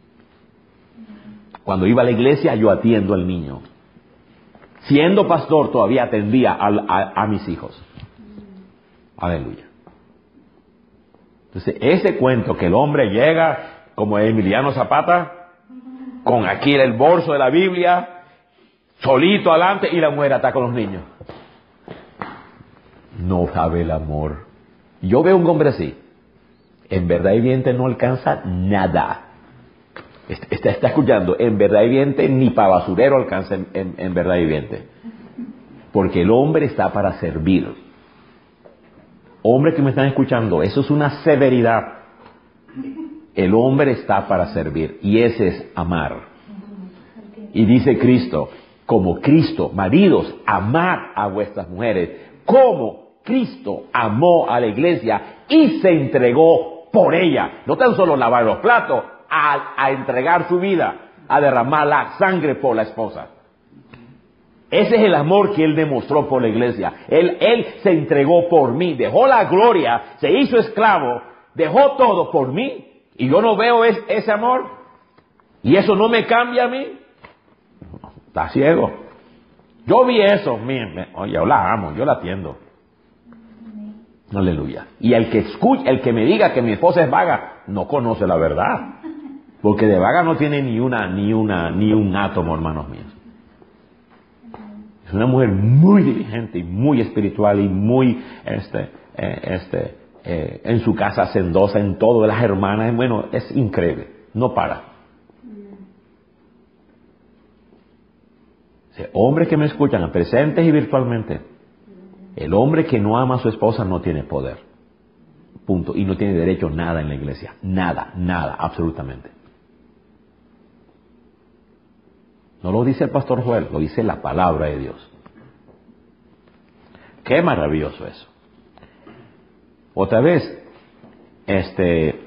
Cuando iba a la iglesia, yo atiendo al niño. Siendo pastor, todavía atendía a, a, a mis hijos. Aleluya. Entonces, ese cuento que el hombre llega como Emiliano Zapata, con aquí el bolso de la Biblia, solito adelante, y la mujer está con los niños. No sabe el amor. Yo veo un hombre así. En verdad evidente no alcanza nada. Está, está escuchando, en verdad evidente ni para basurero alcanza en, en, en verdad evidente. Porque el hombre está para servir. Hombre que me están escuchando, eso es una severidad. El hombre está para servir, y ese es amar. Y dice Cristo, como Cristo, maridos, amad a vuestras mujeres, como Cristo amó a la iglesia y se entregó por ella. No tan solo lavar los platos, a, a entregar su vida, a derramar la sangre por la esposa. Ese es el amor que Él demostró por la iglesia. Él, él se entregó por mí, dejó la gloria, se hizo esclavo, dejó todo por mí, y yo no veo es, ese amor, y eso no me cambia a mí. Está ciego. Yo vi eso, mire, me, oye, yo la amo, yo la atiendo. Aleluya. Y el que escuche, el que me diga que mi esposa es vaga, no conoce la verdad. Porque de vaga no tiene ni una, ni una, ni un átomo, hermanos míos. Es una mujer muy diligente y muy espiritual y muy, este, eh, este, eh, en su casa hacendosa, en todo, de las hermanas. Bueno, es increíble. No para. O sea, hombres que me escuchan, presentes y virtualmente. El hombre que no ama a su esposa no tiene poder. Punto. Y no tiene derecho a nada en la iglesia. Nada, nada, absolutamente. No lo dice el pastor Joel, lo dice la palabra de Dios. Qué maravilloso eso. Otra vez, este,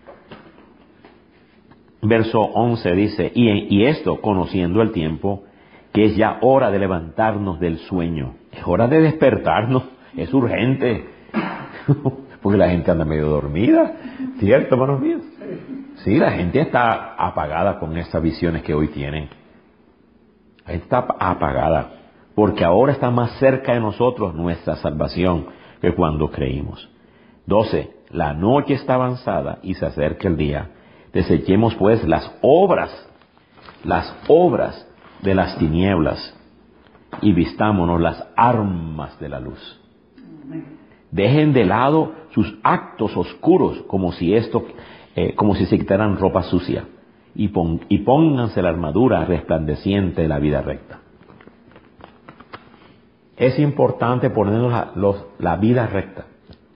verso once dice, y, y esto conociendo el tiempo, que es ya hora de levantarnos del sueño. Es hora de despertarnos, es urgente. Porque la gente anda medio dormida, ¿cierto, hermanos míos? Sí, la gente está apagada con estas visiones que hoy tienen. La gente está apagada, porque ahora está más cerca de nosotros nuestra salvación que cuando creímos. doce. La noche está avanzada y se acerca el día. Desechemos pues las obras, las obras de las tinieblas y vistámonos las armas de la luz. Dejen de lado sus actos oscuros como si esto, eh, como si se quitaran ropa sucia y, pon, y pónganse la armadura resplandeciente de la vida recta. Es importante ponernos la, los, la vida recta.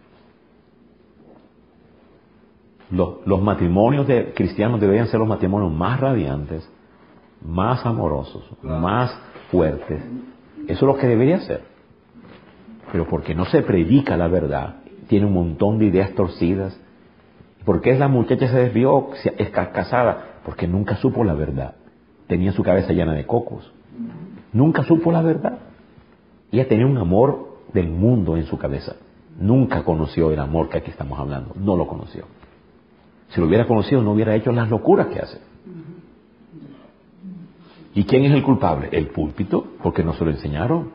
Los, los matrimonios de cristianos deberían ser los matrimonios más radiantes, más amorosos, claro, más fuertes. Eso es lo que debería ser. Pero porque no se predica la verdad, tiene un montón de ideas torcidas. ¿Por qué la muchacha se desvió, es casada? Porque nunca supo la verdad. Tenía su cabeza llena de cocos. Nunca supo la verdad. Ella tenía un amor del mundo en su cabeza. Nunca conoció el amor que aquí estamos hablando. No lo conoció. Si lo hubiera conocido, no hubiera hecho las locuras que hace. ¿Y quién es el culpable? El púlpito, porque no se lo enseñaron.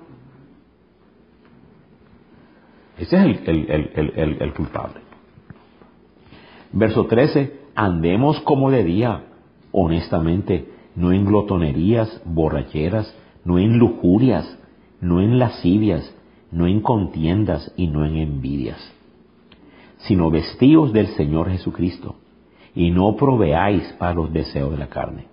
Ese es el, el, el, el, el, el culpable. Verso trece. Andemos como de día, honestamente, no en glotonerías, borracheras, no en lujurias, no en lascivias, no en contiendas y no en envidias, sino vestíos del Señor Jesucristo, y no proveáis para los deseos de la carne.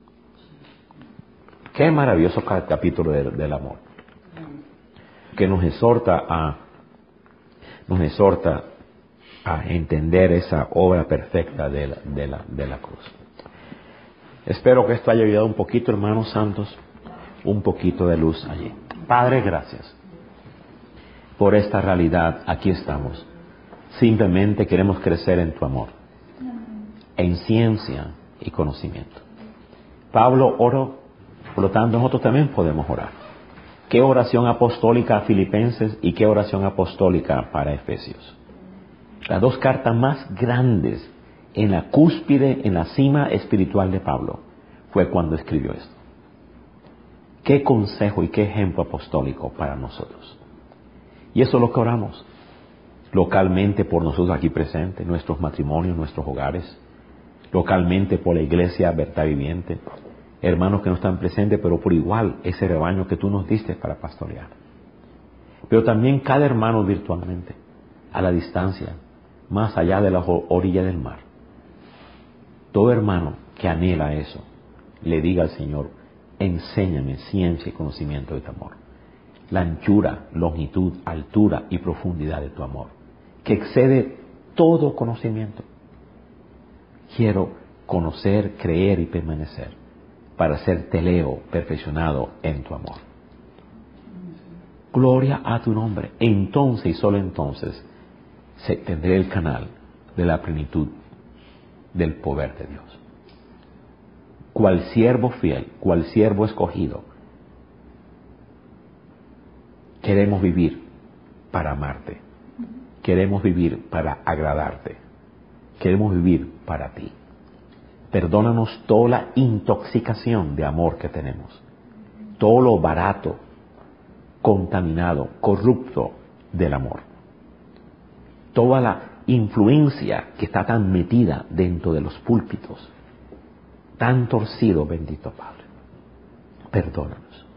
Qué maravilloso capítulo de, del amor, que nos exhorta a nos exhorta a entender esa obra perfecta de la, de la, de la cruz. Espero que esto haya ayudado un poquito, hermanos santos, un poquito de luz allí. Padre, gracias por esta realidad. Aquí estamos. Simplemente queremos crecer en tu amor, en ciencia y conocimiento. Pablo oró, por lo tanto nosotros también podemos orar. ¿Qué oración apostólica a Filipenses y qué oración apostólica para Efesios? Las dos cartas más grandes en la cúspide, en la cima espiritual de Pablo, fue cuando escribió esto. Qué consejo y qué ejemplo apostólico para nosotros. Y eso es lo que oramos localmente por nosotros aquí presentes, nuestros matrimonios, nuestros hogares, localmente por la iglesia Verdad Viviente, hermanos que no están presentes, pero por igual ese rebaño que tú nos diste para pastorear. Pero también cada hermano virtualmente, a la distancia, más allá de la orilla del mar. Todo hermano que anhela eso, le diga al Señor, enséñame ciencia y conocimiento de tu amor. La anchura, longitud, altura y profundidad de tu amor, que excede todo conocimiento. Quiero conocer, creer y permanecer para ser teleo perfeccionado en tu amor. Gloria a tu nombre. Entonces y solo entonces se tendré el canal de la plenitud del poder de Dios. Cual siervo fiel, cual siervo escogido, queremos vivir para amarte. Queremos vivir para agradarte. Queremos vivir para ti. Perdónanos toda la intoxicación de amor que tenemos. Todo lo barato, contaminado, corrupto del amor. Toda la influencia que está tan metida dentro de los púlpitos. Tan torcido, bendito Padre. Perdónanos.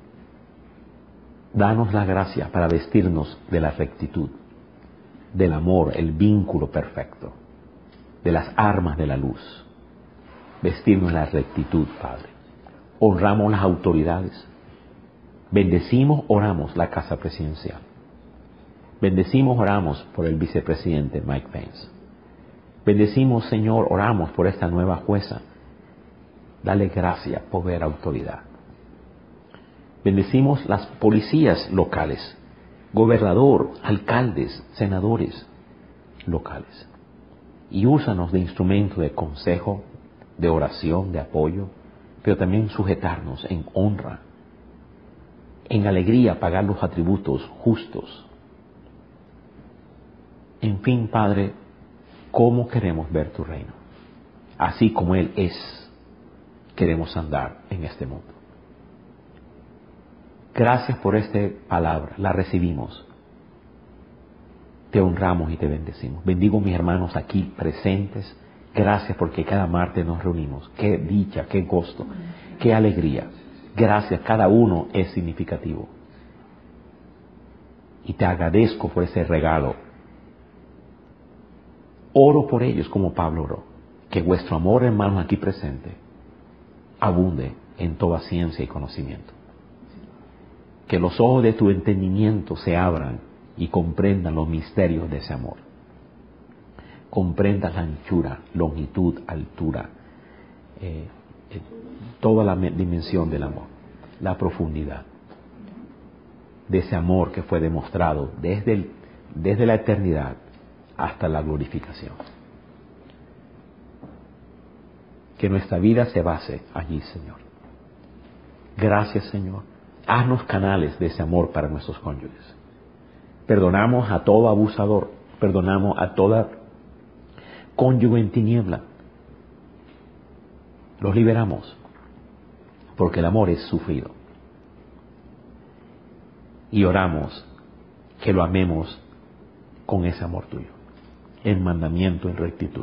Danos la gracia para vestirnos de la rectitud, del amor, el vínculo perfecto, de las armas de la luz. Vestirnos de la rectitud, Padre. Honramos las autoridades. Bendecimos, oramos la casa presidencial. Bendecimos, oramos por el vicepresidente Mike Pence. Bendecimos, Señor, oramos por esta nueva jueza. Dale gracia, poder, autoridad. Bendecimos las policías locales, gobernador, alcaldes, senadores locales. Y úsanos de instrumento de consejo, de oración, de apoyo, pero también sujetarnos en honra, en alegría, pagar los atributos justos. En fin, Padre, ¿cómo queremos ver tu reino? Así como Él es, queremos andar en este mundo. Gracias por esta palabra, la recibimos. Te honramos y te bendecimos. Bendigo a mis hermanos aquí presentes. Gracias porque cada martes nos reunimos. Qué dicha, qué gusto, qué alegría. Gracias, cada uno es significativo. Y te agradezco por ese regalo. Oro por ellos como Pablo oró. Que vuestro amor, hermanos, aquí presente, abunde en toda ciencia y conocimiento. Que los ojos de tu entendimiento se abran y comprendan los misterios de ese amor. Comprendan la anchura, longitud, altura, eh, eh, toda la dimensión del amor, la profundidad de ese amor que fue demostrado desde, el, desde la eternidad hasta la glorificación. Que nuestra vida se base allí, Señor. Gracias, Señor. Haznos canales de ese amor para nuestros cónyuges. Perdonamos a todo abusador, perdonamos a toda cónyuge en tiniebla. Los liberamos, porque el amor es sufrido. Y oramos que lo amemos con ese amor tuyo, en mandamiento, en rectitud.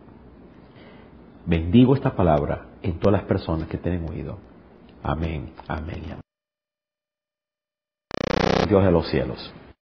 Bendigo esta palabra en todas las personas que tienen oído. Amén, amén y amén. Dios de los cielos,